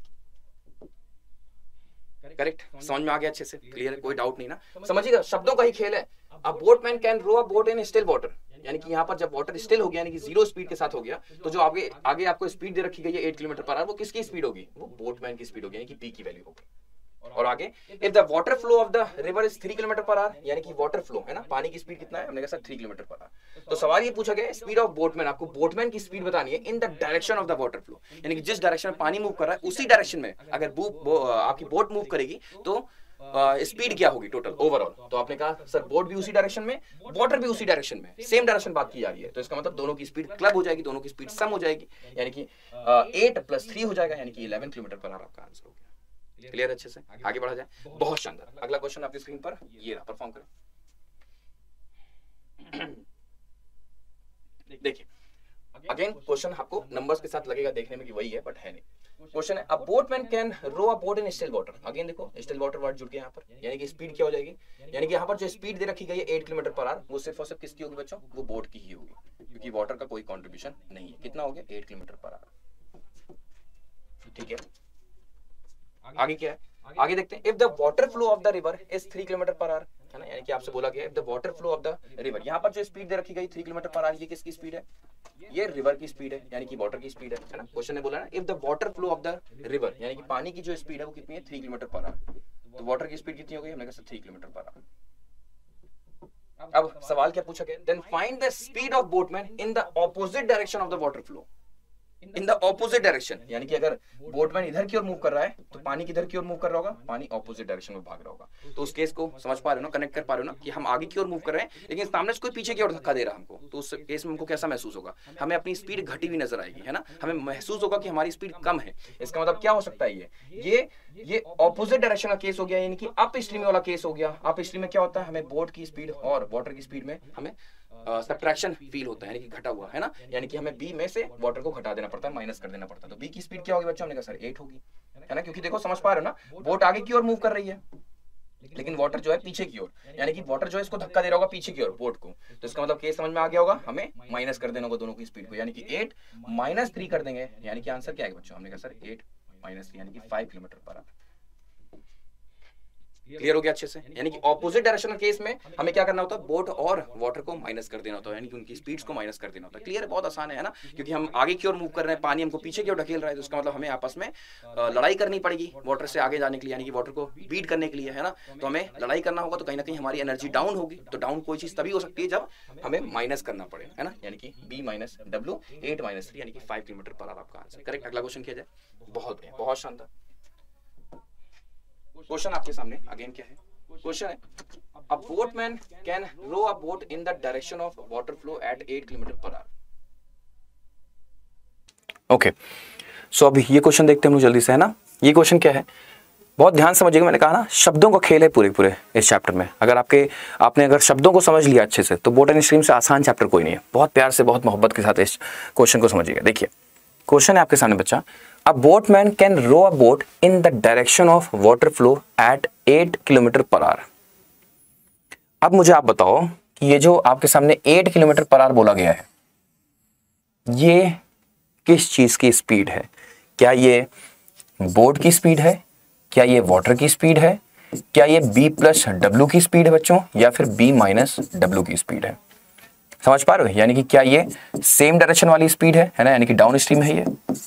है। करेक्ट, समझ में आ गया अच्छे से, क्लियर है, कोई डाउट नहीं ना। समझिएगा, शब्दों का ही खेल है। A boatman can row a boat in still water, यानी कि यहाँ पर जब वाटर स्टिल हो गया, यानी कि 0 स्पीड के साथ हो गया, तो जो आगे आपको स्पीड दे रखी गई है 8 किलोमीटर पर आवर, वो किसकी स्पीड होगी, वो बोटमैन की स्पीड होगी, यानी कि पी की वैल्यू होगी। और आगे, if the water flow of the river is 3 kilometre per hour, यानी कि वाटर फ्लो है ना, पानी की स्पीड कितना है, हमने कहा सर 3 किलोमीटर पर आवर। तो सवाल ये पूछा गया स्पीड ऑफ बोटमैन, आपको बोटमैन की स्पीड बतानी है in the direction of the water flow, यानी कि जिस डायरेक्शन में पानी मूव कर रहा है उसी डायरेक्शन में अगर आपकी बोट मूव करेगी तो स्पीड क्या होगी टोटल ओवरऑल। तो आपने कहा सर बोट भी उसी डायरेक्शन में, वाटर भी उसी डायरेक्शन में, सेम डायरेक्शन बात की जा रही है, तो इसका मतलब दोनों की स्पीड क्लब हो जाएगी, दोनों की स्पीड सम हो जाएगी, यानी कि 8 + 3 हो जाएगा, यानी कि 11 किलोमीटर पर आवर आपका आंसर हो गया। क्लियर, अच्छे से आगे बढ़ा जाए, बहुत शानदार। अगला क्वेश्चन आपकी स्क्रीन पर ये रहा, परफॉर्म करें। देखिए, अगेन क्वेश्चन आपको नंबर्स के साथ लगेगा देखने में कि वही है, बट है नहीं। क्वेश्चन है, a boatman can row a boat in still water. Again देखो, स्टिल वाटर वर्ड जुड़ के यहाँ पर, यानी कि स्पीड क्या हो जाएगी, यानी कि यहाँ पर जो स्पीड दे रखी गई है 8 किलोमीटर पर आवर, वो सिर्फ और सिर्फ किसकी होगी बच्चों, वो बोट की ही होगी, क्योंकि वाटर का कोई कॉन्ट्रीब्यूशन नहीं है। कितना हो गया, 8 किलोमीटर पर आवर। ठीक है, आगे क्या है, आगे देखते हैं। If the water flow of the river is 3 kilometre per hour, है ना, यानी कि आपसे बोला गया if the water flow of the river, यहाँ पर जो स्पीड दे रखी गई 3 किलोमीटर पर आवर, ये किसकी स्पीड है, ये रिवर की स्पीड है, यानी कि वाटर की स्पीड है ना। क्वेश्चन ने बोला ना if the water flow of the river, यानी कि पानी की जो स्पीड है वो कितनी है, 3 किलोमीटर पर आवर, तो वाटर की स्पीड कितनी हो गई, हमने कहा 3 किलोमीटर पर आवर। अब सवाल क्या पूछा गया, then find the speed of boatman in the opposite direction of the water flow, in the opposite direction, यानी कि अगर बोटमैन इधर की ओर मूव कर रहा है तो पानी किधर की ओर मूव कर रहा होगा, पानी ऑपोजिट डायरेक्शन में भाग रहा होगा। तो उस केस को समझ पा रहे हो ना, कनेक्ट कर पा रहे हो ना, कि हम आगे की ओर मूव कर रहे हैं लेकिन सामने से कोई पीछे की ओर धक्का दे रहा है हमको, तो उस केस में हमको कैसा महसूस होगा, हमें अपनी स्पीड घटी हुई नजर आएगी, है ना, हमें महसूस होगा कि हमारी स्पीड कम है। इसका मतलब क्या हो सकता है, ये ऑपोजिट डायरेक्शन का केस हो गया, यानी कि अप स्ट्रीम वाला केस हो गया। अप स्ट्रीम में क्या होता है, हमें बोट की स्पीड और वाटर की स्पीड में हमें सब्ट्रैक्शन फील होता है, यानी कि घटा हुआ, है ना, यानी कि हमें बी में से वाटर को घटा देना पड़ता है, माइनस कर देना पड़ता है। तो बी की स्पीड क्या होगी बच्चों, हमने कहा सर 8 होगी, है ना, क्योंकि देखो समझ पा रहे हो ना, बोट आगे की ओर मूव कर रही है लेकिन वाटर जो है पीछे की ओर, यानी कि वाटर जो है इसको धक्का दे रहा होगा पीछे की ओर बोट को, तो इसका मतलब केस समझ में आ गया होगा, हमें माइनस कर देना होगा दोनों की स्पीड को, यानी कि 8 - 3 कर देंगे, यानी कि आंसर क्या है बच्चों, हमने कहा सर 8 - 3 यानी कि 5 किलोमीटर पर आवर। क्लियर हो गया अच्छे से, यानी कि ऑपोजिट डायरेक्शन केस में हमें क्या करना होता है, बोट और वाटर को माइनस कर देना होता है, यानी कि उनकी स्पीड्स को माइनस कर देना होता है। क्लियर है, बहुत आसान है ना, क्योंकि हम आगे की ओर मूव कर रहे हैं, पानी हमको पीछे की ओर ढकेल रहा है, तो उसका मतलब हमें आपस में लड़ाई करनी पड़ेगी वाटर से आगे जाने के लिए, यानी कि वाटर को बीट करने के लिए, है ना, तो हमें लड़ाई करना होगा, तो कहीं ना कहीं हमारी एनर्जी डाउन होगी। तो डाउन कोई चीज तभी हो सकती है जब हमें माइनस करना पड़े, है ना, यानी कि B - W 8 - 3 यानी कि 5 किलोमीटर पर आवर आपका आंसर। करेक्ट, अगला क्वेश्चन किया जाए, बहुत बढ़िया, बहुत शानदार। क्वेश्चन आपके सामने अगेन क्या है, क्वेश्चन है, a boatman can row a boat in the direction of water flow at 8 kilometre per hour. Okay, so अभी ये क्वेश्चन देखते हैं हम लोग जल्दी से, है ना। ये क्वेश्चन क्या है, बहुत ध्यान समझिएगा, मैंने कहा ना शब्दों का खेल है पूरे इस चैप्टर में। अगर आपने अगर शब्दों को समझ लिया अच्छे से तो बोट एंड स्ट्रीम से आसान चैप्टर कोई नहीं है। बहुत प्यार से, बहुत मोहब्बत के साथ इस क्वेश्चन को समझिएगा। देखिए क्वेश्चन है आपके सामने बच्चा, a boatman can row a boat in the direction of water flow at 8 kilometre per hour. अब मुझे आप बताओ कि ये जो आपके सामने 8 किलोमीटर पर आवर बोला गया है, ये किस चीज की स्पीड है? क्या ये बोट की स्पीड है, क्या ये वाटर की स्पीड है, क्या ये b प्लस डब्ल्यू की स्पीड है बच्चों, या फिर b माइनस डब्ल्यू की स्पीड है? समझ पा रहे हो? यानी कि क्या ये सेम डायरेक्शन वाली स्पीड है ना, यानी कि डाउन स्ट्रीम है ये,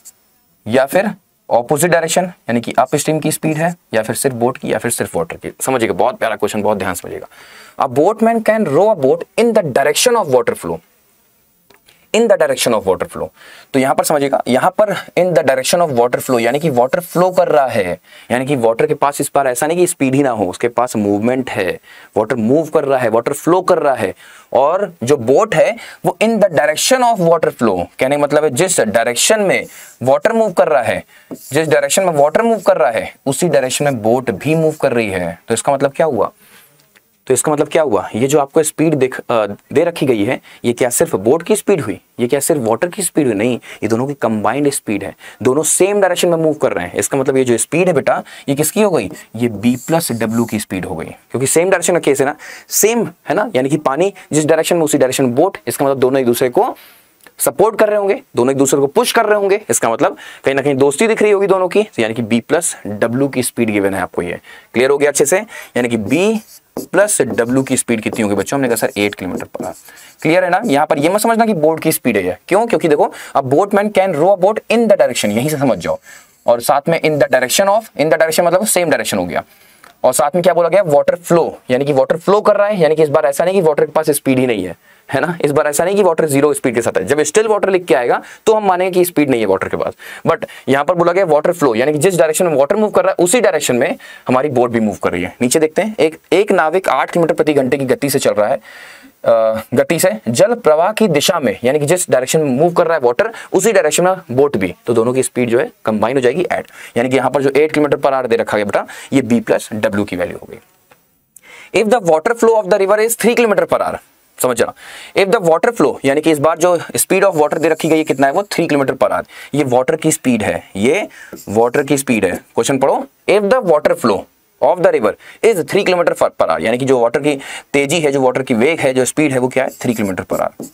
या फिर ऑपोजिट डायरेक्शन यानी कि अप स्ट्रीम की स्पीड है, या फिर सिर्फ बोट की, या फिर सिर्फ वाटर की? समझिएगा, बहुत प्यारा क्वेश्चन, बहुत ध्यान समझिएगा। A boatman can row a boat in the direction of water flow, in the direction of water flow. तो यहां पर समझिएगा, यहां पर in the direction of water flow यानी कि वाटर फ्लो कर रहा है, यानी कि वाटर के पास इस बार ऐसा नहीं कि स्पीड ही ना हो, उसके पास मूवमेंट है, वाटर मूव कर रहा है, वाटर फ्लो कर रहा है, और जो बोट है वो in the direction of water flow, कहने का मतलब है जिस डायरेक्शन में वाटर मूव कर रहा है, जिस डायरेक्शन में वाटर मूव कर रहा है उसी डायरेक्शन में बोट भी मूव कर रही है। तो इसका मतलब क्या हुआ? तो इसका मतलब क्या हुआ, ये जो आपको स्पीड दे रखी गई है, ये क्या सिर्फ बोट की स्पीड हुई, ये क्या सिर्फ वाटर की स्पीड हुई? नहीं, ये दोनों की कंबाइंड स्पीड है, दोनों सेम डायरेक्शन में मूव कर रहे हैं। इसका मतलब ये जो स्पीड है बेटा, ये किसकी हो गई? ये b प्लस डब्ल्यू की स्पीड हो गई, क्योंकि सेम डायरेक्शन का केस है ना, सेम है ना, यानी कि पानी जिस डायरेक्शन में उसी डायरेक्शन में बोट। इसका मतलब दोनों एक दूसरे को सपोर्ट कर रहे होंगे, दोनों एक दूसरे को पुश कर रहे होंगे। इसका मतलब कहीं ना कहीं दोस्ती दिख रही होगी दोनों की, यानी कि b प्लस डब्ल्यू की स्पीड गिवन है आपको। ये क्लियर हो गया अच्छे से? यानी कि b प्लस डब्ल्यू की स्पीड कितनी होगी बच्चों? हमने कहा sir 8 kilometre per hour. Clear है ना? यहाँ पर ये मत समझना कि बोट की स्पीड है ये, क्यों? क्योंकि देखो, अब boatman can row a boat in the direction, यहीं से समझ जाओ, और साथ में in the direction of, in the direction मतलब सेम डायरेक्शन हो गया, और साथ में क्या बोला गया? वाटर फ्लो, यानी कि वाटर फ्लो कर रहा है, यानी कि इस बार ऐसा नहीं कि वाटर के पास स्पीड ही नहीं है ना, इस बार ऐसा नहीं कि वाटर जीरो स्पीड के साथ है। जब स्टिल वाटर लिख के आएगा तो हम मानेंगे कि स्पीड नहीं है वाटर के पास, बट यहां पर बोला गया वाटर फ्लो, यानी कि जिस डायरेक्शन में वाटर मूव कर रहा है उसी डायरेक्शन में हमारी बोट भी मूव कर रही है। नीचे देखते हैं, एक नाविक 8 किलोमीटर प्रति घंटे की गति से चल रहा है, गति से जल प्रवाह की दिशा में, यानी कि जिस डायरेक्शन में मूव कर रहा है वाटर उसी डायरेक्शन में बोट भी, तो दोनों की स्पीड जो है कंबाइन हो जाएगी, ऐड, यानी कि यहाँ पर जो 8 किलोमीटर पर आवर दे रखा गया बेटा, ये b प्लस डब्ल्यू की वैल्यू हो गई। If the water flow of the river is 3 kilometre per hour, समझ जाना, इफ द वाटर फ्लो यानी कि इस बार जो स्पीड ऑफ वाटर दे रखी गई है कितना है? वो 3 किलोमीटर पर आवर। ये वाटर की स्पीड है, ये वाटर की स्पीड है। क्वेश्चन पढ़ो, if the water flow of the river is 3 kilometre per hour, यानी कि जो वाटर की तेजी है, जो वाटर की वेग है, जो स्पीड है, वो क्या है? 3 किलोमीटर पर आवर।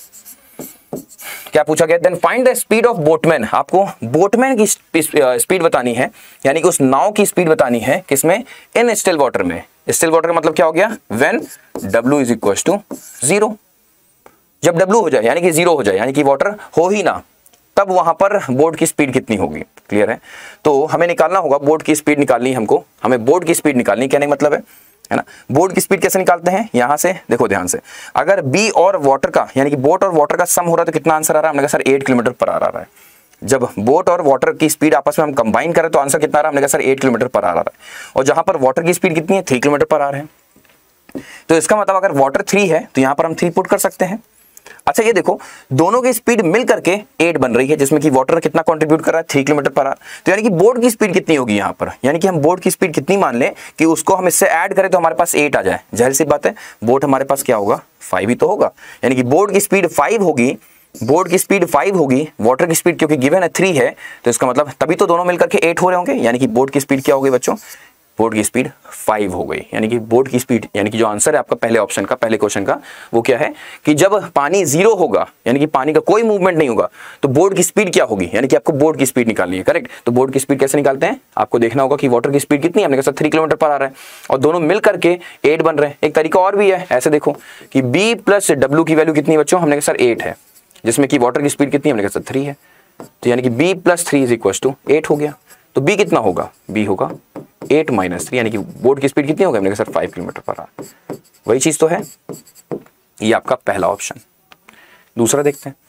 क्या पूछा गया? Then find the speed of boatman, आपको बोटमैन की स्पीड बतानी है, यानी कि उस नाव की स्पीड बतानी है, किसमें? इन स्टिल वाटर में। स्टिल वाटर का मतलब क्या हो गया? When W is equal to 0, जब W हो जाए यानी कि 0 हो जाए, यानी कि वाटर हो ही ना, तब वहां पर बोट की स्पीड कितनी होगी? क्लियर है? तो हमें निकालना होगा, बोट की स्पीड निकालनी हमको, हमें बोट की स्पीड निकालनी, कहने का मतलब है ना। बोट की स्पीड कैसे निकालते हैं? यहां से देखो ध्यान से, अगर b और वाटर का यानी कि बोट और वाटर का सम हो रहा है तो कितना आंसर आ रहा है? हमने कहा सर 8 किलोमीटर पर आ रहा है। जब बोट और वाटर की स्पीड आपस में हम कंबाइन करें तो आंसर कितना आ रहा है? हमने कहा सर 8 किलोमीटर पर आ रहा है, और जहां पर वाटर की स्पीड कितनी है? 3 किलोमीटर पर आ रहा है। तो इसका मतलब अगर वाटर 3 है तो यहां पर हम 3 पुट कर सकते हैं। अच्छा ये देखो, दोनों की स्पीड मिल करके 8 बन रही है, जिसमें कि वाटर कितना कंट्रीब्यूट कर रहा है? 3 किलोमीटर पर आवर। तो यानी कि बोट की स्पीड कितनी होगी यहाँ पर? यानी कि हम बोट की स्पीड कितनी मान लें कि उसको हम इससे ऐड करें तो हमारे पास 8 आ जाए। जाहिर सी बात है, बोट हमारे पास क्या होगा? 5 ही तो होगा, यानी कि बोट की स्पीड 5 होगी, बोट की स्पीड 5 होगी, वाटर की स्पीड क्योंकि गिवन है 3 है, तो इसका मतलब तभी तो दोनों मिलकर के 8 हो रहे होंगे, यानी कि बोट की स्पीड क्या हो गई बच्चों? बोट की स्पीड 5 हो गई, यानी कि बोट की स्पीड, यानी कि जो आंसर है आपका पहले ऑप्शन का, पहले क्वेश्चन का, वो क्या है कि जब पानी 0 होगा, यानी कि पानी का कोई मूवमेंट नहीं होगा, तो बोट की स्पीड क्या होगी? यानी कि आपको बोट की स्पीड निकालनी है, करेक्ट। तो बोट की स्पीड कैसे निकालते हैं? आपको देखना होगा कि वाटर की स्पीड कितनी है, हमने कहा 3 किलोमीटर पर आ रहा है, और दोनों मिल करके 8 बन रहे हैं। एक तरीका और भी है, ऐसे देखो कि b प्लस डब्ल्यू की वैल्यू कितनी बच्चों? हमने कहा सर 8 है, जिसमें कि वाटर की स्पीड कितनी? हमने कहा सर 3 है, तो यानी कि b plus 3 is equal to 8 हो गया। तो b कितना होगा? b होगा 8 माइनस 3, यानी कि बोट की स्पीड कितनी होगी? हमने कहा सर 5 किलोमीटर पर आवर। वही चीज तो है, ये आपका पहला ऑप्शन। दूसरा देखते हैं,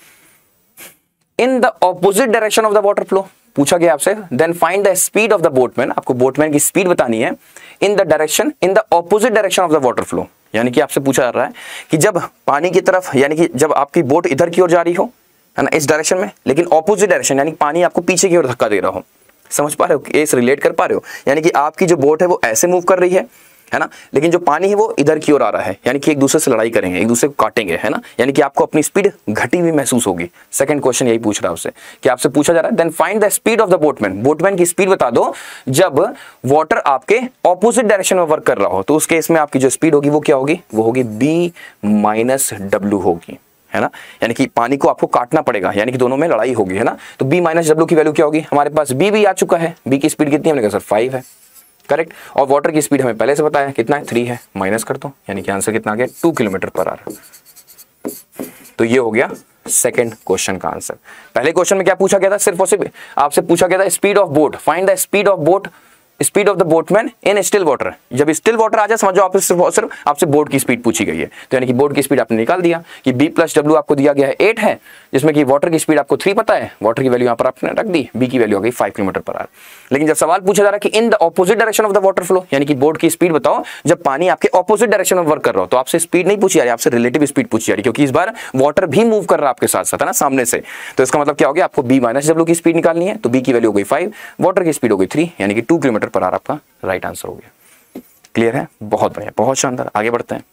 in the opposite direction of the water flow पूछा गया आपसे, then find the speed of the boatman, आपको बोटमैन की स्पीड बतानी है in the direction, in the opposite direction of the water flow, यानी कि आपसे पूछा जा रहा है कि जब पानी की तरफ, यानी कि जब आपकी बोट इधर की ओर जा रही हो, है ना, इस डायरेक्शन में, लेकिन ऑपोजिट डायरेक्शन यानी पानी आपको पीछे की ओर धक्का दे रहा हो। समझ पा रहे हो? केस रिलेट कर पा रहे हो? यानी कि आपकी जो बोट है वो ऐसे मूव कर रही है ना, लेकिन जो पानी है वो इधर की ओर आ रहा है, यानी कि एक दूसरे से लड़ाई करेंगे, एक दूसरे को काटेंगे, है ना, यानी कि आपको अपनी स्पीड घटी हुई महसूस होगी। सेकंड क्वेश्चन यही पूछ रहा है उससे, कि आपसे पूछा जा रहा है then find the speed of the boatman, boatman की स्पीड बता दो जब वाटर आपके ऑपोजिट डायरेक्शन में वर्क कर रहा हो। तो उस केस में आपकी जो स्पीड होगी वो क्या होगी? वो होगी b माइनस डब्ल्यू होगी, है ना, यानी कि पानी को आपको काटना पड़ेगा, यानी कि दोनों में लड़ाई होगी, है ना। तो b माइनस डब्ल्यू की वैल्यू क्या होगी? हमारे पास b भी आ चुका है, b की स्पीड कितनी है? हमने कहा सर 5 है, करेक्ट। और वाटर की स्पीड हमें पहले से पता है कितना है, 3 है, माइनस कर दो, यानी कि आंसर कितना आ गया, 2 किलोमीटर पर आवर। तो ये हो गया सेकंड क्वेश्चन का आंसर। पहले क्वेश्चन में क्या पूछा गया था, सिर्फ और सिर्फ आपसे पूछा गया था speed of boat, find the speed of boat, speed of the boatman in still water. जब स्टिल वाटर आ जाए समझो आपसे सिर्फ और सिर्फ आपसे बोट की स्पीड पूछी गई है, तो यानी कि बोट की स्पीड आपने निकाल दिया कि b प्लस डब्ल्यू आपको दिया गया है 8 है, जिसमें कि वाटर की स्पीड आपको 3 पता है, वाटर की वैल्यू यहाँ पर आपने रख दी, b की वैल्यू आ गई 5 किलोमीटर पर आवर। लेकिन जब सवाल पूछा जा रहा है कि in the opposite direction of the water flow, यानी कि बोट की स्पीड बताओ जब पानी आपके ऑपोजिट डायरेक्शन में वर्क कर रहा हो, तो आपसे स्पीड नहीं पूछी जा रही, आपसे रिलेटिव स्पीड पूछी जा रही, क्योंकि इस बार वाटर भी मूव कर रहा है आपके साथ साथ, है ना, सामने से। तो इसका मतलब क्या हो गया, आपको b माइनस डब्ल्यू की स्पीड निकालनी है, तो b की वैल्यू हो गई 5, वाटर की स्पीड हो गई 3, यानी कि 2 किलोमीटर पर आवर आपका राइट आंसर हो गया। क्लियर है, बहुत बढ़िया, बहुत शानदार। आगे बढ़ते हैं,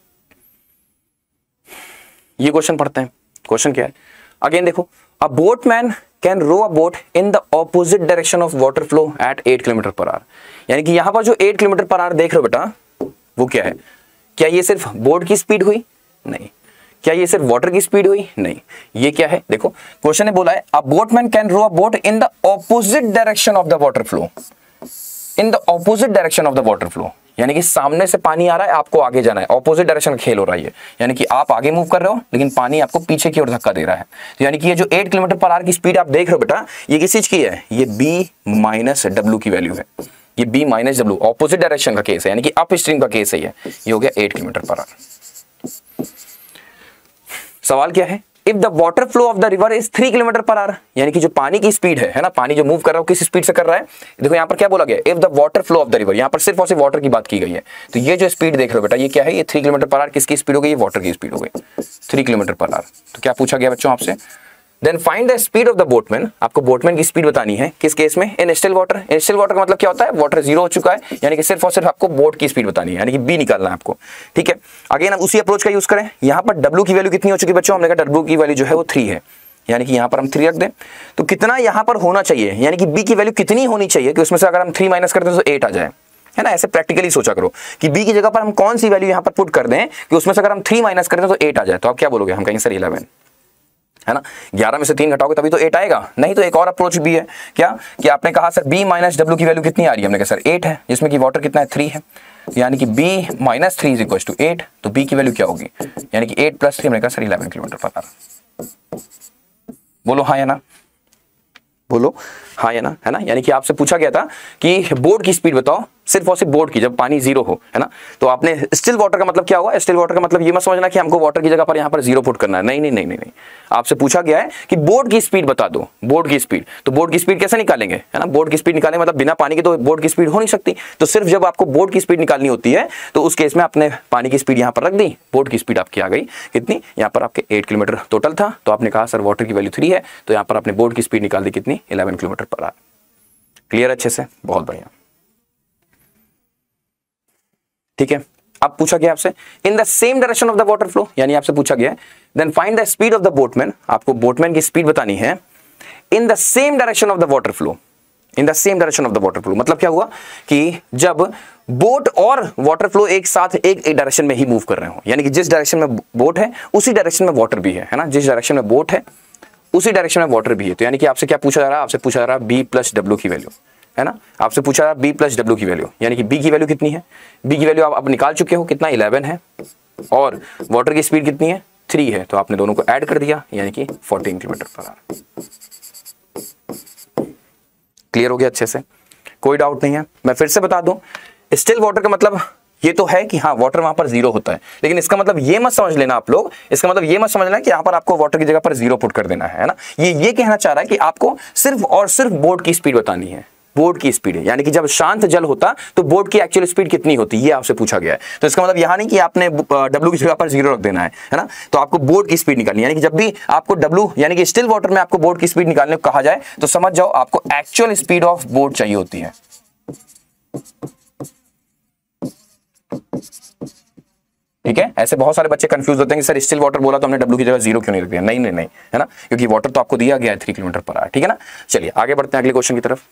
ये क्वेश्चन पढ़ते हैं। क्वेश्चन क्या है, अगेन देखो, a boatman can row a boat in the opposite direction of water flow at 8 kilometre per hour. यानी कि यहां पर जो 8 किलोमीटर पर आवर देख रहे हो बेटा, वो क्या है, क्या ये सिर्फ बोट की स्पीड हुई, नहीं। क्या ये सिर्फ वाटर की स्पीड हुई, नहीं। ये क्या है, देखो क्वेश्चन ने बोला है a boatman can row a boat in the opposite direction of the water flow, in the opposite direction of the water flow, यानी कि सामने से पानी आ रहा है, आपको आगे जाना है, ऑपोजिट डायरेक्शन खेल हो रहा है, यानी कि आप आगे मूव कर रहे हो लेकिन पानी आपको पीछे की ओर धक्का दे रहा है। तो यानी कि ये जो 8 किलोमीटर पर आवर की स्पीड आप देख रहे हो बेटा, ये किस चीज की है, ये b माइनस डब्ल्यू की वैल्यू है, ये b minus W opposite direction का केस है, यानी कि अप स्ट्रीम का केस है ये हो गया 8 किलोमीटर पर आवर। सवाल क्या है, if the water flow of the river is 3 kilometre per hour, यानी कि जो पानी की स्पीड है ना, पानी जो मूव कर रहा है किस स्पीड से कर रहा है, देखो यहाँ पर क्या बोला गया, if the water flow of the river, यहाँ पर सिर्फ और सिर्फ वाटर की बात की गई है। तो ये जो स्पीड देख रहे हो बेटा, ये क्या है, ये 3 किलोमीटर पर आवर किसकी स्पीड हो गई, ये वाटर की स्पीड हो गई 3 किलोमीटर पर आवर। तो क्या पूछा गया बच्चों आपसे, then find the speed of the boatman, आपको बोटमैन की स्पीड बतानी है, किस केस में, in still water. In still water का मतलब क्या होता है, वाटर 0 हो चुका है, यानी कि सिर्फ और सिर्फ आपको बोट की स्पीड बतानी है, यानी कि b निकालना है आपको, ठीक है। अगेन हम उसी अप्रोच का यूज करें, यहाँ पर w की वैल्यू कितनी हो चुकी है बच्चों, हमने कहा w की वैल्यू जो है वो 3 है, यानी कि यहाँ पर हम 3 रख दें, तो कितना यहाँ पर होना चाहिए, यानी कि b की वैल्यू कितनी होनी चाहिए कि उसमें से अगर हम 3 माइनस करते हैं तो 8 आ जाए, है ना। ऐसे प्रैक्टिकली सोचा करो कि b की जगह पर हम कौन सी वैल्यू यहाँ पर पुट कर दें कि उसमें से अगर हम 3 माइनस करते हैं तो 8 आ जाए। तो आप क्या बोलोगे, हम कहेंगे सर 11, है ना, 11 में से 3 घटाओगे तभी तो 8 आएगा। नहीं तो एक और अप्रोच भी है, क्या कि आपने कहा सर b माइनस डब्ल्यू की वैल्यू कितनी आ रही है, हमने कहा सर 8 है, जिसमें कि वाटर कितना है 3 है, यानी कि b minus 3 is equal to 8, तो b की वैल्यू क्या होगी, यानी कि 8 प्लस 3, हमने कहा सर 11 किलोमीटर पर आवर। बोलो हाँ या ना, बोलो हाँ या ना, है ना। यानी कि आपसे पूछा गया था कि बोट की स्पीड बताओ, सिर्फ और सिर्फ बोट की, जब पानी 0 हो, है ना। तो आपने स्टिल वाटर का मतलब क्या हुआ, स्टिल वाटर का मतलब ये मत समझना कि हमको वाटर की जगह पर यहाँ पर 0 पुट करना है, नहीं नहीं नहीं नहीं नहीं। आपसे पूछा गया है कि बोट की स्पीड बता दो, बोट की स्पीड, तो बोट की स्पीड कैसे निकालेंगे, है ना। बोट की स्पीड निकालेंगे मतलब बिना पानी के तो बोट की स्पीड हो नहीं सकती, तो सिर्फ जब आपको बोट की स्पीड निकालनी होती है तो उस केस में आपने पानी की स्पीड यहाँ पर रख दी, बोट की स्पीड आपकी आ गई कितनी, यहाँ पर आपके 8 किलोमीटर टोटल था, तो आपने कहा सर वाटर की वैल्यू 3 है, तो यहाँ पर आपने बोट की स्पीड निकाल दी कितनी, 11 किलोमीटर पर आवर। क्लियर अच्छे से, बहुत बढ़िया, ठीक है। अब पूछा गया आपसे in the same direction of the water flow, यानी आपसे पूछा गया है then find the speed of the boatman, आपको बोटमैन की स्पीड बतानी है in the same direction of the water flow, in the same direction of the water flow मतलब क्या हुआ कि जब बोट और वाटर फ्लो एक साथ एक डायरेक्शन में ही मूव कर रहे हो, यानी कि जिस डायरेक्शन में बोट है उसी डायरेक्शन में वाटर भी है ना, जिस डायरेक्शन में बोट है उसी डायरेक्शन में वाटर भी है। तो यानी कि आपसे क्या पूछा जा रहा है, आपसे पूछा जा रहा है b प्लस डब्ल्यू की वैल्यू, है ना। आपसे पूछा जा रहा है b प्लस डब्ल्यू की वैल्यू, यानी कि b की वैल्यू कितनी है, b की वैल्यू आप अब निकाल चुके हो, कितना 11 है, और वाटर की स्पीड कितनी है 3 है, तो आपने दोनों को ऐड कर दिया, यानी कि 14 किलोमीटर पर आवर। क्लियर हो गया अच्छे से, कोई डाउट नहीं है। मैं फिर से बता दूं, स्टिल वाटर का मतलब ये तो है कि हाँ वाटर वहां पर 0 होता है, लेकिन इसका मतलब ये मत समझ लेना आप लोग, इसका मतलब ये मत समझना कि यहाँ पर आपको वाटर की जगह पर 0 पुट कर देना है ना। ये कहना चाह रहा है कि आपको सिर्फ और सिर्फ बोट की स्पीड बतानी है, बोट की स्पीड है, यानी कि जब शांत जल होता तो बोट की एक्चुअल स्पीड कितनी होती, ये आपसे पूछा गया है। तो इसका मतलब यहाँ नहीं कि आपने डब्ल्यू की जगह पर 0 रख देना है ना, तो आपको बोट की स्पीड निकालनी, यानी कि जब भी आपको डब्ल्यू यानी कि स्टिल वाटर में आपको बोट की स्पीड निकालने को कहा जाए तो समझ जाओ आपको एक्चुअल स्पीड ऑफ बोट चाहिए होती है। ठीक है, ऐसे बहुत सारे बच्चे कंफ्यूज होते हैं कि सर स्टिल वाटर बोला तो हमने डब्ल्यू की जगह 0 क्यों नहीं रख दिया, नहीं नहीं नहीं, है ना, क्योंकि वाटर तो आपको दिया गया है 3 किलोमीटर पर आवर, ठीक है ना। चलिए आगे बढ़ते हैं अगले क्वेश्चन की तरफ।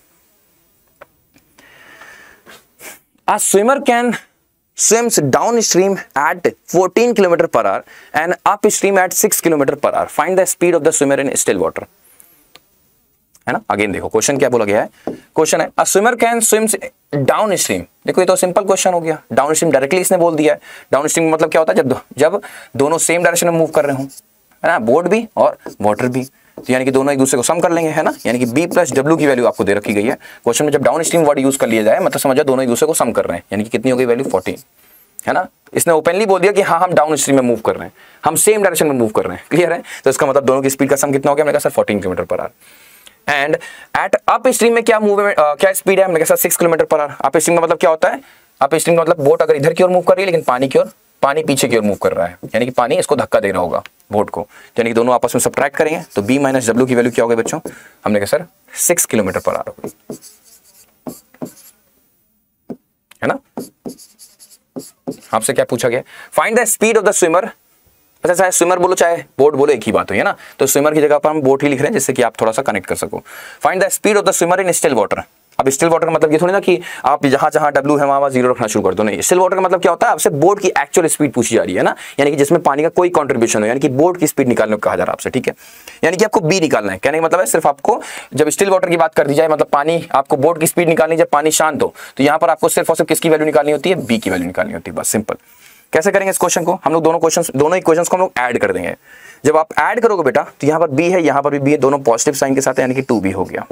A swimmer can swims downstream at 14 km per hour and upstream at 6 km per hour. Find the speed of the swimmer in still water. है ना, अगेन देखो क्वेश्चन क्या बोला गया है, क्वेश्चन है a swimmer can swims downstream, देखो ये तो सिंपल क्वेश्चन हो गया, डाउन स्ट्रीम डायरेक्टली इसने बोल दिया है। डाउन स्ट्रीम मतलब क्या होता है, जब दोनों सेम डायरेक्शन में मूव कर रहे हो, है ना, बोट भी और वाटर भी, तो यानी कि दोनों एक दूसरे को सम कर लेंगे, है ना, यानी कि b प्लस डब्ल्यू की वैल्यू आपको दे रखी गई है क्वेश्चन में। जब डाउन स्ट्रीम वर्ड यूज कर लिया जाए मतलब समझ जाओ दोनों एक दूसरे को सम कर रहे हैं, यानी कि कितनी हो गई वैल्यू 14, है ना। इसने ओपनली बोल दिया कि हाँ हम डाउन स्ट्रीम में मूव कर रहे हैं, हम सेम डायरेक्शन में मूव कर रहे हैं, क्लियर है। तो इसका मतलब दोनों की स्पीड का सम कितना हो गया, मैंने कहा sir 14 kilometre per hour. And at upstream में क्या मूवमेंट क्या स्पीड है, मैंने कहा sir 6 kilometre per hour. Upstream का मतलब क्या होता है, अप स्ट्रीम का मतलब बोट अगर इधर की ओर मूव कर रही है लेकिन पानी पीछे की ओर मूव कर रहा है, यानी कि पानी इसको धक्का दे रहा होगा बोट को, यानी कि दोनों आपस में सब्ट्रैक्ट करेंगे तो b माइनस डब्ल्यू की वैल्यू क्या हो गई बच्चों, हमने कहा सर 6 किलोमीटर पर आवर होगी, है ना। आपसे क्या पूछा गया, find the speed of the swimmer. अच्छा चाहे स्विमर बोलो चाहे बोट बोलो एक ही बात है ना, तो स्विमर की जगह पर हम बोट ही लिख रहे हैं जिससे कि आप थोड़ा सा कनेक्ट कर सको। Find the speed of the swimmer in still water. अब स्टिल वाटर का मतलब ये थोड़ी ना कि आप जहां जहां डब्ल्यू है वहां जीरो रखना शुरू कर दो, नहीं। स्टिल वाटर का मतलब क्या होता है, आपसे बोट की एक्चुअल स्पीड पूछी जा रही है ना, यानी कि जिसमें पानी का कोई कंट्रीब्यूशन हो, यानी कि बोट की स्पीड निकालने को कहा जा रहा है आपसे, ठीक है। यानी कि आपको बी निकालना है, कहने का मतलब है सिर्फ आपको जब स्टिल वाटर की बात कर दी जाए मतलब पानी आपको बोट की स्पीड निकालनी, जब पानी शांत हो तो यहाँ पर आपको सिर्फ और सिर्फ किसकी वैल्यू निकालनी होती है, बी की वैल्यू निकालनी होती है, बस सिंपल। कैसे करेंगे इस क्वेश्चन को, हम लोग दोनों ही क्वेश्चंस को हम लोग ऐड कर देंगे। जब आप ऐड करोगे बेटा तो यहाँ पर बी है, यहाँ पर भी बी है, दोनों पॉजिटिव साइन के साथ, यानी कि 2b हो गया,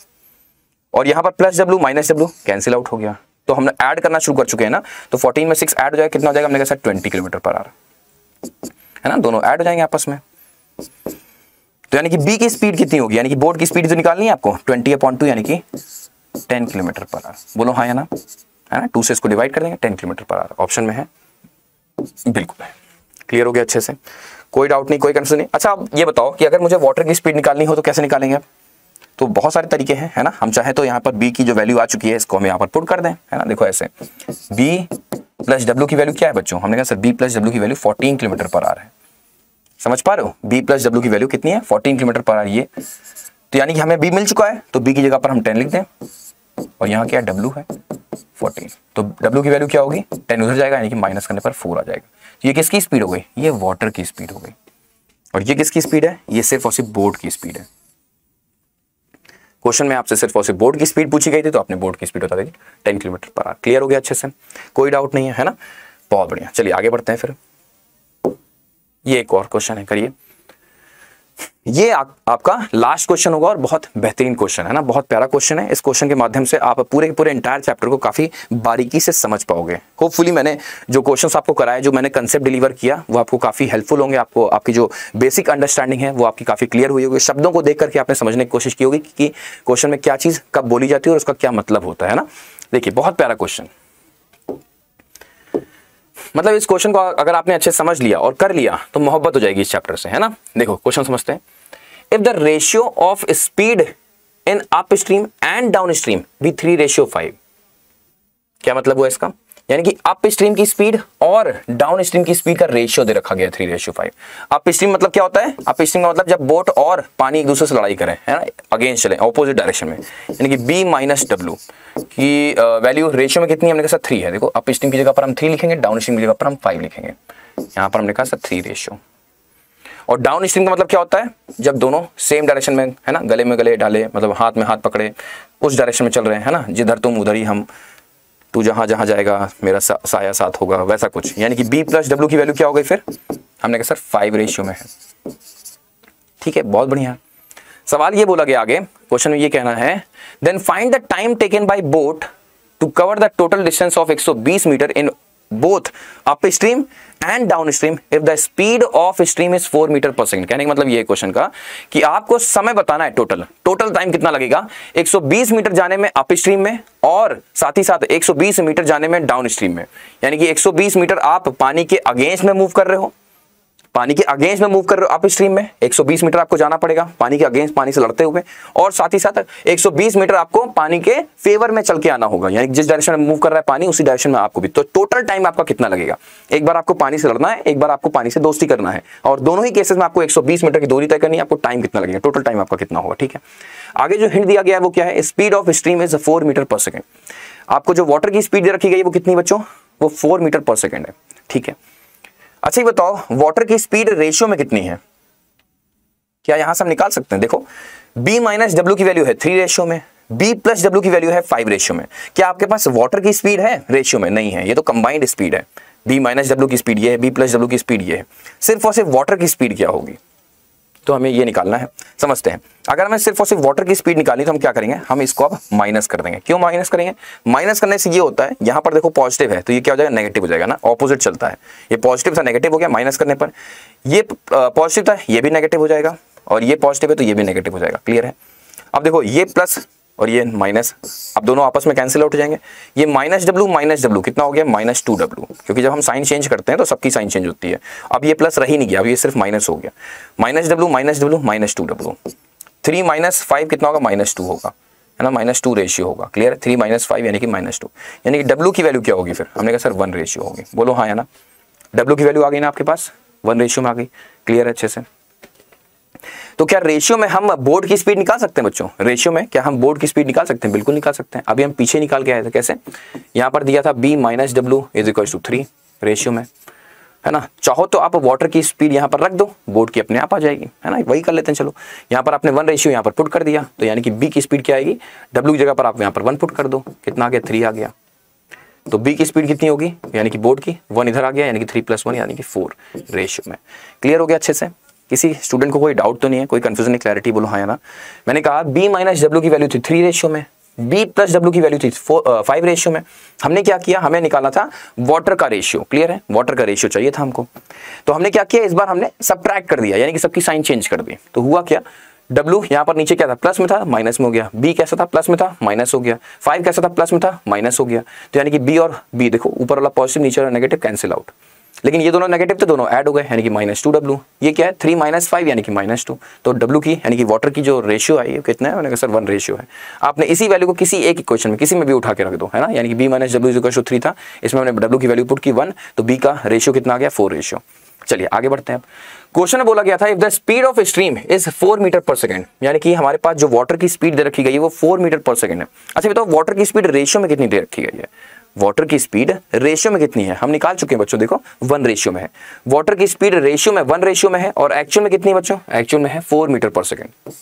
और यहाँ पर plus W minus W cancel out हो गया। तो हमने ऐड करना शुरू कर चुके हैं ना, तो 14 में 6 ऐड हो जाएगा, कितना हो जाएगा, हमने कहा 20 किलोमीटर पर आवर, है ना, दोनों ऐड हो जाएंगे आपस में। तो यानी कि बी की स्पीड कितनी होगी, यानी कि बोट की स्पीड जो निकालनी है आपको 20/2 यानी कि 10 किलोमीटर पर आवर। बोलो हाँ या ना, है ना, 2 से इसको डिवाइड कर देंगे, 10 किलोमीटर पर आवर ऑप्शन में है, बिल्कुल क्लियर हो गया अच्छे से, कोई डाउट नहीं, कोई कंफ्यूजन नहीं। अच्छा अब ये बताओ कि अगर मुझे वाटर की स्पीड निकालनी हो तो कैसे निकालेंगे आप, तो बहुत सारे तरीके हैं, है ना। हम चाहे तो यहाँ पर b की जो वैल्यू आ चुकी है इसको हम यहाँ पर पुट कर दें, है ना। देखो ऐसे b प्लस डब्ल्यू की वैल्यू क्या है बच्चों, हमने कहा सर b प्लस डब्ल्यू की वैल्यू 14 किलोमीटर पर आवर है, समझ पा रहे हो, b प्लस डब्ल्यू की वैल्यू कितनी है, 14 किलोमीटर पर आवर। ये तो यानी कि हमें b मिल चुका है तो b की जगह पर हम 10 लिख दें, और यहाँ क्या w है 14, तो w की वैल्यू क्या होगी, 10 उधर जाएगा यानी कि माइनस करने पर 4 आ जाएगा। तो ये किसकी स्पीड हो गई, ये वाटर की स्पीड हो गई, और ये किसकी स्पीड है, ये सिर्फ और सिर्फ बोट की स्पीड है। क्वेश्चन में आपसे सिर्फ और सिर्फ बोट की स्पीड पूछी गई थी तो आपने बोट की स्पीड बता दी 10 किलोमीटर पर आवर। क्लियर हो गया अच्छे से, कोई डाउट नहीं है ना, बहुत बढ़िया। चलिए आगे बढ़ते हैं फिर, ये एक और क्वेश्चन है, करिए। ये आपका लास्ट क्वेश्चन होगा और बहुत बेहतरीन क्वेश्चन है ना, बहुत प्यारा क्वेश्चन है। इस क्वेश्चन के माध्यम से आप पूरे के पूरे इंटायर चैप्टर को काफी बारीकी से समझ पाओगे। होपफुली मैंने जो क्वेश्चंस आपको कराए, जो मैंने कंसेप्ट डिलीवर किया वो आपको काफी हेल्पफुल होंगे, आपको आपकी जो बेसिक अंडरस्टैंडिंग है वो आपकी काफी क्लियर हुई होगी। शब्दों को देख करके आपने समझने की कोशिश की होगी कि क्वेश्चन में क्या चीज कब बोली जाती है और उसका क्या मतलब होता है ना। देखिए बहुत प्यारा क्वेश्चन, मतलब इस क्वेश्चन को अगर आपने अच्छे समझ लिया और कर लिया तो मोहब्बत हो जाएगी इस चैप्टर से, है ना। देखो क्वेश्चन समझते हैं। If the ratio of speed in upstream and downstream be 3:5, क्या मतलब हुआ इसका, यानी कि अप स्ट्रीम की स्पीड और डाउन स्ट्रीम की स्पीड का रेशियो दे रखा गया 3:5। अप स्ट्रीम मतलब क्या होता है, अप स्ट्रीम का मतलब जब बोट और पानी एक दूसरे से लड़ाई करें, है ना, अगेंस्ट चले ऑपोजिट डायरेक्शन में, यानी कि b माइनस डब्ल्यू की वैल्यू रेशियो में कितनी, हमने कहा सर 3 है। देखो अप स्ट्रीम की जगह पर हम 3 लिखेंगे, डाउन स्ट्रीम की जगह पर हम 5 लिखेंगे, यहाँ पर हमने कहा सर 3 रेशियो। और डाउन स्ट्रीम का मतलब क्या होता है, जब दोनों सेम डायरेक्शन में, है ना, गले में गले डाले, मतलब हाथ में हाथ पकड़े उस डायरेक्शन में चल रहे हैं, है ना, जिधर तुम उधर ही हम, तू जहां जहां जाएगा मेरा साया साथ होगा, वैसा कुछ। यानी कि b प्लस डब्ल्यू की वैल्यू क्या हो गई, फिर हमने कहा सर 5 रेशियो में है। ठीक है, बहुत बढ़िया। सवाल ये बोला गया आगे क्वेश्चन में, ये कहना है then find the time taken by boat to cover the total distance of 120 metre in both upstream and downstream if the speed of stream is 4 metre per second. कहने का मतलब ये है question का कि आपको समय बताना है, टोटल टाइम कितना लगेगा 120 मीटर जाने में अप स्ट्रीम में और साथ ही साथ 120 मीटर जाने में डाउन स्ट्रीम में। यानी कि 120 मीटर आप पानी के अगेंस्ट में मूव कर रहे हो, पानी के अगेंस्ट में मूव कर रहे हो अप स्ट्रीम में, 120 मीटर आपको जाना पड़ेगा पानी के अगेंस्ट, पानी से लड़ते हुए, और साथ ही साथ 120 मीटर आपको पानी के फेवर में चल के आना होगा, यानी जिस डायरेक्शन में मूव कर रहा है पानी उसी डायरेक्शन में आपको भी। तो टोटल टाइम आपका कितना लगेगा, एक बार आपको पानी से लड़ना है, एक बार आपको पानी से दोस्ती करना है, और दोनों ही केसेस में आपको 120 मीटर की दूरी तय करनी है, आपको टाइम कितना लगेगा, टोटल टाइम आपका कितना होगा। ठीक है, आगे जो हिंट दिया गया है वो क्या है, speed of stream is 4 metre per second. आपको जो वाटर की स्पीड दे रखी गई है वो कितनी बच्चों, वो 4 मीटर पर सेकेंड है। ठीक है, अच्छा ये बताओ वाटर की स्पीड रेशियो में कितनी है, क्या यहां से हम निकाल सकते हैं। देखो b माइनस डब्ल्यू की वैल्यू है 3 रेशियो में, B प्लस W की वैल्यू है 5 रेशियो में। क्या आपके पास वाटर की स्पीड है रेशियो में? नहीं है, ये तो कंबाइंड स्पीड है। B माइनस W की स्पीड ये है, B प्लस W की स्पीड ये है। सिर्फ और सिर्फ वाटर की स्पीड क्या होगी, तो हमें ये निकालना है। समझते हैं, अगर हमें सिर्फ और सिर्फ वाटर की स्पीड निकालनी तो हम क्या करेंगे, हम इसको अब माइनस कर देंगे। क्यों माइनस करेंगे? माइनस करने से ये होता है, यहाँ पर देखो पॉजिटिव है तो ये क्या हो जाएगा, नेगेटिव हो जाएगा ना, ऑपोजिट चलता है। ये पॉजिटिव था नेगेटिव हो गया, माइनस करने पर ये पॉजिटिव था ये भी नेगेटिव हो जाएगा, और ये पॉजिटिव है तो ये भी नेगेटिव हो जाएगा। क्लियर है? अब देखो ये प्लस और ये माइनस, अब दोनों आपस में कैंसिल आउट हो जाएंगे। ये माइनस डब्ल्यू कितना हो गया, -2W, क्योंकि जब हम साइन चेंज करते हैं तो सबकी साइन चेंज होती है। अब ये प्लस रह ही नहीं गया, अब ये सिर्फ माइनस हो गया। -W -2W 3 माइनस 5 कितना होगा, -2 होगा, है ना, -2 रेशियो होगा। क्लियर है? 3 माइनस 5 यानी कि -2, यानी कि W की वैल्यू क्या होगी फिर? हमने कहा सर 1 रेशियो होगी। बोलो हाँ, है ना, W की वैल्यू आ गई ना आपके पास, 1 रेशियो में आ गई। क्लियर है अच्छे से? तो क्या रेशियो में हम बोर्ड की स्पीड निकाल सकते हैं बच्चों? रेशियो में क्या हम बोर्ड की स्पीड निकाल सकते हैं? बिल्कुल निकाल सकते हैं। अभी हम पीछे निकाल के आए थे, कैसे? यहाँ पर दिया था B माइनस W = 3 रेशियो में, है ना। चाहो तो आप वाटर की स्पीड यहाँ पर रख दो, बोर्ड की अपने आप आ जाएगी, है ना, वही कर लेते हैं। चलो, यहाँ पर आपने 1 रेशियो यहाँ पर पुट कर दिया, तो यानी कि B की स्पीड क्या आएगी, W की जगह पर आप यहाँ पर 1 पुट कर दो, कितना आ गया, 3 आ गया। तो B की स्पीड कितनी होगी, यानी कि बोर्ड की 1 इधर आ गया, यानी कि 3 + 1 यानी कि 4 रेशियो में। क्लियर हो गया अच्छे से? किसी स्टूडेंट को कोई डाउट तो नहीं है, कोई कंफ्यूजन नहीं, क्लैरिटी बोलो हाँ या ना। मैंने कहा B माइनस W की वैल्यू थी 3 रेशियो में, B प्लस W की वैल्यू थी 5 रेशियो में। हमने क्या किया, हमें निकालना था वाटर का रेशियो। क्लियर है? वाटर का रेशियो चाहिए था हमको, तो हमने क्या किया, इस बार हमने सबट्रैक्ट कर दिया, यानी कि सबकी साइन चेंज कर दी। तो हुआ क्या, W यहाँ पर नीचे क्या था, प्लस में था, माइनस में हो गया। B कैसा था, प्लस में था, माइनस हो गया। 5 कैसा था, प्लस में था, माइनस हो गया। तो यानी कि B और B देखो, ऊपर वाला पॉजिटिव नीचे वाला नेगेटिव कैंसिल आउट, लेकिन ये दोनों नेगेटिव थे, दोनों ऐड हो गए, यानी कि -2W। ये क्या है, 3 माइनस 5 यानी कि -2। तो W की यानी कि वाटर की जो रेशियो है, ये कितना है, मैंने कहा सर 1 रेशियो है। आपने इसी वैल्यू को किसी एक इक्वेशन में किसी में भी उठा के रख दो, है ना, यानी कि B माइनस W = 3 था, इसमें हमने W की वैल्यू पुट की 1, तो B का रेशियो कितना आ गया, 4 रेशियो। चलिए आगे बढ़ते हैं। क्वेश्चन में बोला गया था, if the speed of stream is 4 metre per second, यानी कि हमारे पास जो वाटर की स्पीड दे रखी गई है वो 4 मीटर पर सेकंड है। अच्छा बताओ, वाटर की स्पीड रेशियो में कितनी दे रखी गई है? वाटर की स्पीड रेशियो में कितनी है, हम निकाल चुके हैं बच्चों, देखो 1 रेशियो में है। वाटर की स्पीड रेशियो में 1 रेशियो में है, और एक्चुअल में कितनी है बच्चों, एक्चुअल में है 4 मीटर पर सेकंड,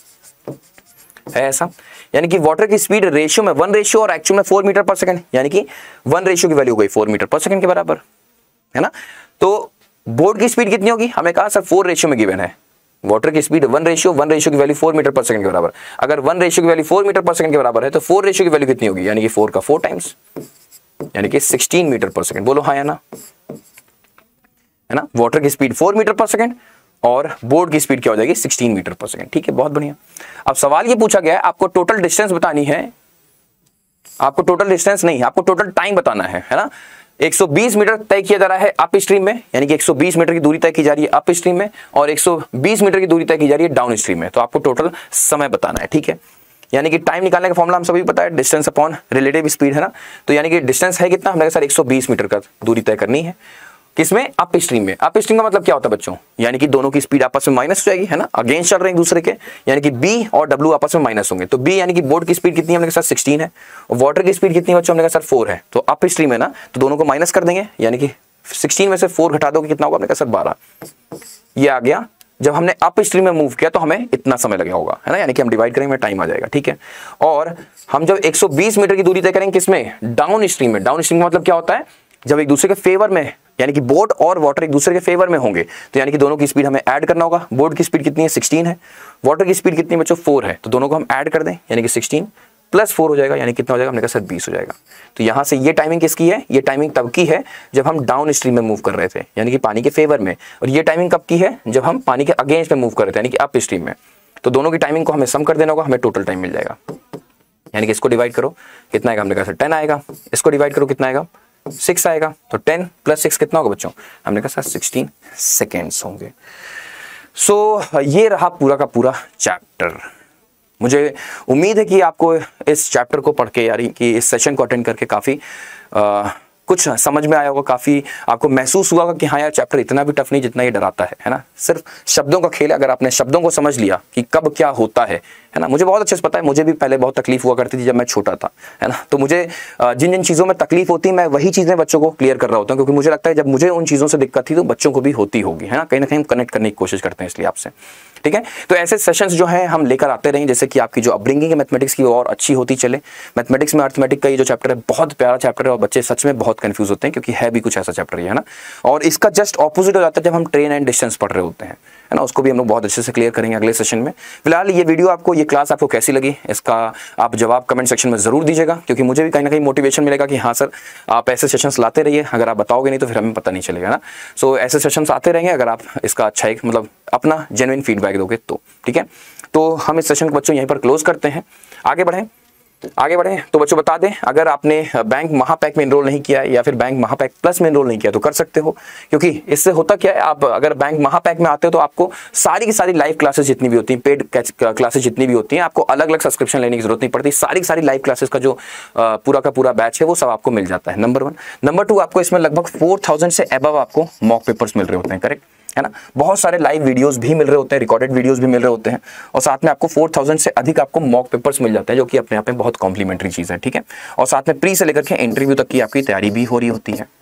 है ऐसा। यानी कि वाटर की स्पीड रेशियो में 1 रेशियो और एक्चुअल में 4 मीटर पर सेकंड, यानी कि 1 रेशियो की वैल्यू हो गई 4 मीटर पर सेकंड के बराबर, है ना। तो बोर्ड की स्पीड कितनी होगी, हमें कहा सर 4 रेशियो में गिवन है। वाटर की स्पीड 1 रेशियो की वैल्यू 4 मीटर पर सेकंड के बराबर। अगर 1 रेशियो की वैल्यू 4 मीटर पर सेकंड के बराबर है, तो 4 रेशियो की वैल्यू कितनी होगी, यानी कि 4 का 4 टाइम्स, यानी कि 16 मीटर पर सेकंड। बोलो हाँ या ना, है ना। वाटर की स्पीड 4 मीटर पर सेकंड और बोर्ड की स्पीड क्या हो जाएगी, 16 मीटर पर सेकंड। ठीक है, बहुत बढ़िया। अब सवाल ये पूछा गया है, आपको टोटल डिस्टेंस बतानी है, आपको टोटल डिस्टेंस नहीं, आपको टोटल टाइम बताना है ना। 120 मीटर तय किया जा रहा है अप स्ट्रीम में, यानी कि 120 मीटर की दूरी तय की जा रही है अप स्ट्रीम में, और 120 मीटर की दूरी तय की जा रही है डाउन स्ट्रीम में। तो आपको टोटल समय बताना है, ठीक है। यानी कि टाइम निकालने का फॉर्मूला हम सभी पता है, डिस्टेंस अपॉन रिलेटिव स्पीड, है ना। तो यानी कि डिस्टेंस है कितना, हमने कहा सर 120 मीटर का दूरी तय करनी है, किसमें, अप स्ट्रीम में। अप स्ट्रीम का मतलब क्या होता है बच्चों, यानी कि दोनों की स्पीड आपस में माइनस हो जाएगी, है ना, अगेंस्ट चल रहे हैं एक दूसरे के, यानी कि B और W आपस में माइनस होंगे। तो B यानी कि बोर्ड की स्पीड कितनी है, हमने कहा सर 16 है, और वाटर की स्पीड कितनी है बच्चों, हमने कहा सर 4 है। तो अप स्ट्रीम है ना, तो दोनों को माइनस कर देंगे, यानी कि 16 में से 4 घटा दोगे कितना होगा, हमने कहा सर 12। ये आ गया, जब हमने अप स्ट्रीम में मूव किया तो हमें इतना समय लगा होगा, है ना, यानी कि हम डिवाइड करेंगे टाइम आ जाएगा, ठीक है। और हम जब 120 मीटर की दूरी तय करेंगे किसमें, डाउन स्ट्रीम में। डाउन स्ट्रीम का मतलब क्या होता है, जब एक दूसरे के फेवर में, यानी कि बोर्ड और वाटर एक दूसरे के फेवर में होंगे, तो यानी कि दोनों की स्पीड हमें ऐड करना होगा। बोर्ड की स्पीड कितनी है, 16 है, वाटर की स्पीड कितनी है बच्चों, 4 है, तो दोनों को हम ऐड कर दें, यानी कि 16 + 4 हो जाएगा, यानी कितना हो जाएगा, हमने कहा सर 20 हो जाएगा। तो यहाँ से ये टाइमिंग किसकी है, ये टाइमिंग तब की है जब हम डाउन स्ट्रीम में मूव कर रहे थे, यानी कि पानी के फेवर में, और ये टाइमिंग कब की है, जब हम पानी के अगेंस्ट में मूव कर रहे थे, यानी कि अप स्ट्रीम में। तो दोनों की टाइमिंग को हमें सम कर देना होगा, हमें टोटल टाइम मिल जाएगा। यानी कि इसको डिवाइड करो कितना आएगा, हमने कहा सर 10 आएगा, इसको डिवाइड करो कितना आएगा, 6 आएगा। तो 10 + 6 कितना होगा बच्चों, हमने कहा सर 16 सेकेंड्स होंगे। सो ये रहा पूरा का पूरा चैप्टर। मुझे उम्मीद है कि आपको इस चैप्टर को पढ़ के, यानी कि इस सेशन को अटेंड करके काफ़ी कुछ समझ में आया होगा, काफ़ी आपको महसूस हुआ कि हाँ यार चैप्टर इतना भी टफ नहीं जितना ये डराता है ना। सिर्फ शब्दों का खेल है, अगर आपने शब्दों को समझ लिया कि कब क्या होता है ना। मुझे बहुत अच्छे से पता है, मुझे भी पहले बहुत तकलीफ हुआ करती थी जब मैं छोटा था, है ना। तो मुझे जिन जिन चीज़ों में तकलीफ होती है, मैं वही चीज़ें बच्चों को क्लियर कर रहा होता हूँ, क्योंकि मुझे लगता है जब मुझे उन चीज़ों से दिक्कत थी तो बच्चों को भी होती होगी, है ना। कहीं ना कहीं कनेक्ट करने की कोशिश करते हैं इसलिए आपसे। ठीक है। तो ऐसे सेशंस जो है हम लेकर आते रहेंगे, जैसे कि आपकी जो अपब्रिंगिंग है मैथमेटिक्स की और अच्छी होती चले। मैथमेटिक्स में अर्थमेटिक का ये जो चैप्टर है बहुत प्यारा चैप्टर है और बच्चे सच में बहुत कंफ्यूज होते हैं, क्योंकि है भी कुछ ऐसा चैप्टर है ना। और इसका जस्ट ऑपोजिट हो जाता है जब हम ट्रेन एंड डिस्टेंस पढ़ रहे होते हैं, है ना। उसको भी हम लोग बहुत अच्छे से क्लियर करेंगे अगले सेशन में। फिलहाल ये वीडियो आपको, ये क्लास आपको कैसी लगी, इसका आप जवाब कमेंट सेक्शन में जरूर दीजिएगा, क्योंकि मुझे भी कहीं ना कहीं मोटिवेशन मिलेगा कि हाँ सर आप ऐसे सेशंस लाते रहिए। अगर आप बताओगे नहीं तो फिर हमें पता नहीं चलेगा ना। सो ऐसे सेशंस आते रहेंगे अगर आप इसका अच्छा एक मतलब अपना जेन्युइन फीडबैक दोगे तो, ठीक है। तो हम इस सेशन को बच्चों यहीं पर क्लोज करते हैं। आगे बढ़ें तो बच्चों बता दें, अगर आपने बैंक महापैक में एनरोल नहीं किया या फिर बैंक महापैक प्लस में एनरोल नहीं किया तो कर सकते हो, क्योंकि इससे होता क्या है, आप अगर बैंक महापैक में आते हो तो आपको सारी की सारी लाइव क्लासेस जितनी भी होती हैं, पेड क्लासेस जितनी भी होती हैं, आपको अलग अलग सब्सक्रिप्शन लेने की जरूरत नहीं पड़ती। सारी की सारी लाइव क्लासेस का जो पूरा का पूरा बैच है वो सब आपको मिल जाता है, नंबर 1। नंबर 2, आपको इसमें लगभग 4000 से अबव आपको मॉक पेपर्स मिल रहे होते हैं, करेक्ट है ना। बहुत सारे लाइव वीडियोस भी मिल रहे होते हैं, रिकॉर्डेड वीडियोस भी मिल रहे होते हैं, और साथ में आपको 4000 से अधिक आपको मॉक पेपर्स मिल जाते हैं, जो कि अपने आप में बहुत कॉम्प्लीमेंट्री चीज़ है, ठीक है। और साथ में प्री से लेकर के इंटरव्यू तक की आपकी तैयारी भी हो रही होती है,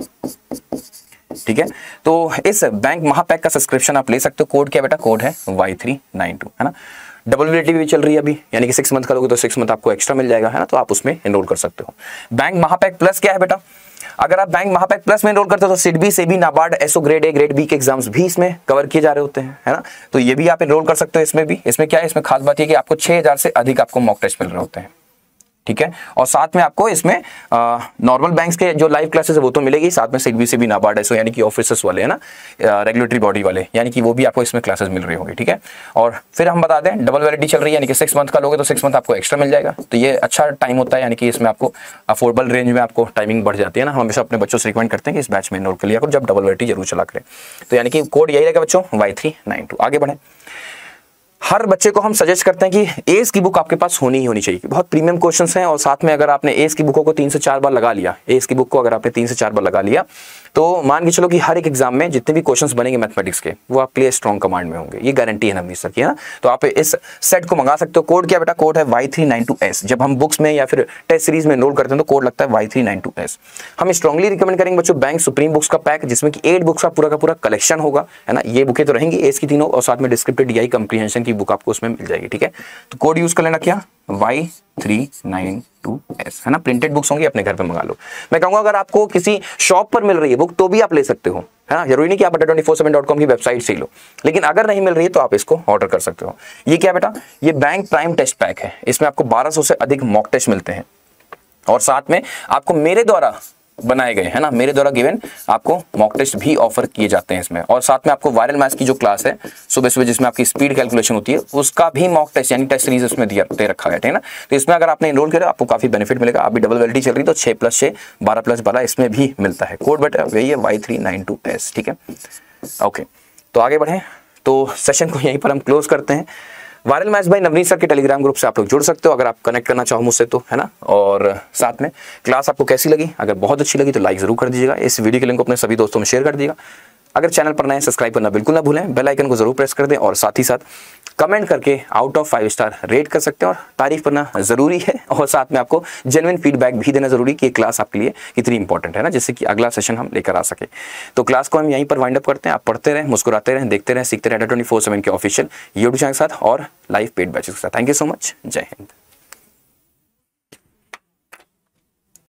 ठीक है। तो इस बैंक महापैक का सब्सक्रिप्शन आप ले सकते हो। कोड क्या बेटा, कोड है Y392, है ना। डबल वैलिडिटी भी चल रही है अभी, यानी कि 6 मंथ का लोगे तो 6 मंथ आपको एक्स्ट्रा मिल जाएगा, है ना। तो आप उसमें एनरोल कर सकते हो। बैंक महापैक प्लस क्या है बेटा, अगर आप बैंक महापैक प्लस में एनरोल करते हो तो SIDBI, SEBI, NABARD, SO grade A grade B के एग्जाम्स भी इसमें कवर किए जा रहे होते हैं, है ना। तो ये भी आप एनरोल कर सकते हो इसमें भी। इसमें क्या है, इसमें खास बात ये कि आपको 6000 से अधिक आपको मॉक टेस्ट मिल रहे होते हैं, ठीक है। और साथ में आपको इसमें नॉर्मल बैंक्स के जो लाइव क्लासेस है वो तो मिलेगी, साथ में सिडबी से भी नाबार्ड एसओ यानी कि ऑफिसर्स वाले, है ना, रेगुलेटरी बॉडी वाले, यानी कि वो भी आपको इसमें क्लासेस मिल रही होंगी, ठीक है। और फिर हम बता दें डबल वैलिडिटी चल रही है, यानी कि 6 मंथ का लोगे तो 6 मंथ आपको एक्स्ट्रा मिल जाएगा। तो ये अच्छा टाइम होता है, यानी कि इसमें आपको अफोर्डेबल रेंज में आपको टाइमिंग बढ़ जाती है ना। हम हमेशा अपने बच्चों से रिकमेंड करते हैं कि इस बैच में एनरोल कर लिया करो जब डबल वैलिडिटी जरूर चला करें। तो यानी कि कोड यही रहेगा बच्चों, Y392। आगे बढ़ें। हर बच्चे को हम सजेस्ट करते हैं कि एस की बुक आपके पास होनी ही होनी चाहिए, बहुत प्रीमियम क्वेश्चंस हैं। और साथ में अगर आपने एस की बुकों को 3 से 4 बार लगा लिया, एस की बुक को अगर आपने 3 से 4 बार लगा लिया तो मान के चलो कि हर एक एग्जाम में जितने भी क्वेश्चंस बनेंगे मैथमेटिक्स के वो आपके लिए स्ट्रॉन्ग कमांड में होंगे, ये गारंटी है नवनीत सर की, है ना। तो आप इस सेट को मंगा सकते हो। कोड क्या बेटा, कोड है Y392S। जब हम बुक्स में या फिर टेस्ट सीरीज में एनरोल करते हैं तो कोड लगता है Y392S। हम स्ट्रांगली रिकमेंड करेंगे बच्चों बैंक सुप्रीम बुक्स का पैक, जिसमें कि 8 बुक्स का पूरा कलेक्शन होगा, है ना। ये बुकें तो रहेंगी एस की तीनों, और साथ में डिस्क्रिप्टिव डीआई कंप्रीहेंशन की बुक आपको उसमें मिल जाएगी, ठीक है। तो कोड यूज कर लेना क्या, Y392S, है ना। प्रिंटेड बुक्स होंगी, अपने घर पे मंगा लो। मैं कहूंगा अगर आपको किसी शॉप पर मिल रही है बुक तो भी आप ले सकते हो, है ना। जरूरी नहीं कि आप adda247.com की वेबसाइट से ही लो, लेकिन अगर नहीं मिल रही है तो आप इसको ऑर्डर कर सकते हो। ये क्या बेटा, ये बैंक प्राइम टेस्ट पैक है। इसमें आपको 1200 से अधिक मॉक टेस्ट मिलते हैं, और साथ में आपको मेरे द्वारा बनाए गए, है ना, मेरे द्वारा गिवन आपको मॉक टेस्ट भी ऑफर किए जाते हैं इसमें। और साथ में आपको वायरल मैथ्स की जो क्लास है सुबह सुबह, जिसमें आपकी स्पीड कैलकुलेशन होती है, उसका भी मॉक टेस्ट यानी टेस्ट सीरीज उसमें दे रखा गया है ना। तो इसमें अगर आपने एनरोल किया आपको काफी बेनिफिट मिलेगा। अभी डबल वैलिडिटी चल रही तो 6+6 12+12 इसमें भी मिलता है। कोड बेटा वही है Y392S, ठीक है। ओके, तो आगे बढ़े। तो सेशन को यहीं पर हम क्लोज करते हैं। Viral maths by Navneet sir के टेलीग्राम ग्रुप से आप लोग जुड़ सकते हो अगर आप कनेक्ट करना चाहो मुझसे तो, है ना। और साथ में क्लास आपको कैसी लगी, अगर बहुत अच्छी लगी तो लाइक जरूर कर दीजिएगा। इस वीडियो के लिंक को अपने सभी दोस्तों में शेयर कर दीजिएगा। अगर चैनल पर नए सब्सक्राइब करना बिल्कुल ना भूलें, बेल आइकन को जरूर प्रेस कर दें, और साथ ही साथ कमेंट करके आउट ऑफ 5 स्टार रेट कर सकते हैं। और तारीफ करना जरूरी है, और साथ में आपको जेन्युइन फीडबैक भी देना जरूरी कि ये क्लास आपके लिए कितनी इंपॉर्टेंट है ना, जिससे कि अगला सेशन हम लेकर आ सके। तो क्लास को हम यहीं पर वाइंड अप करते हैं। आप पढ़ते रहें, मुस्कुराते रहें, देखते रहें, सीखते रहें adda247 के ऑफिशियल यूट्यूब चैनल के साथ और लाइव पेड बैचेस के साथ। थैंक यू सो मच, जय हिंद।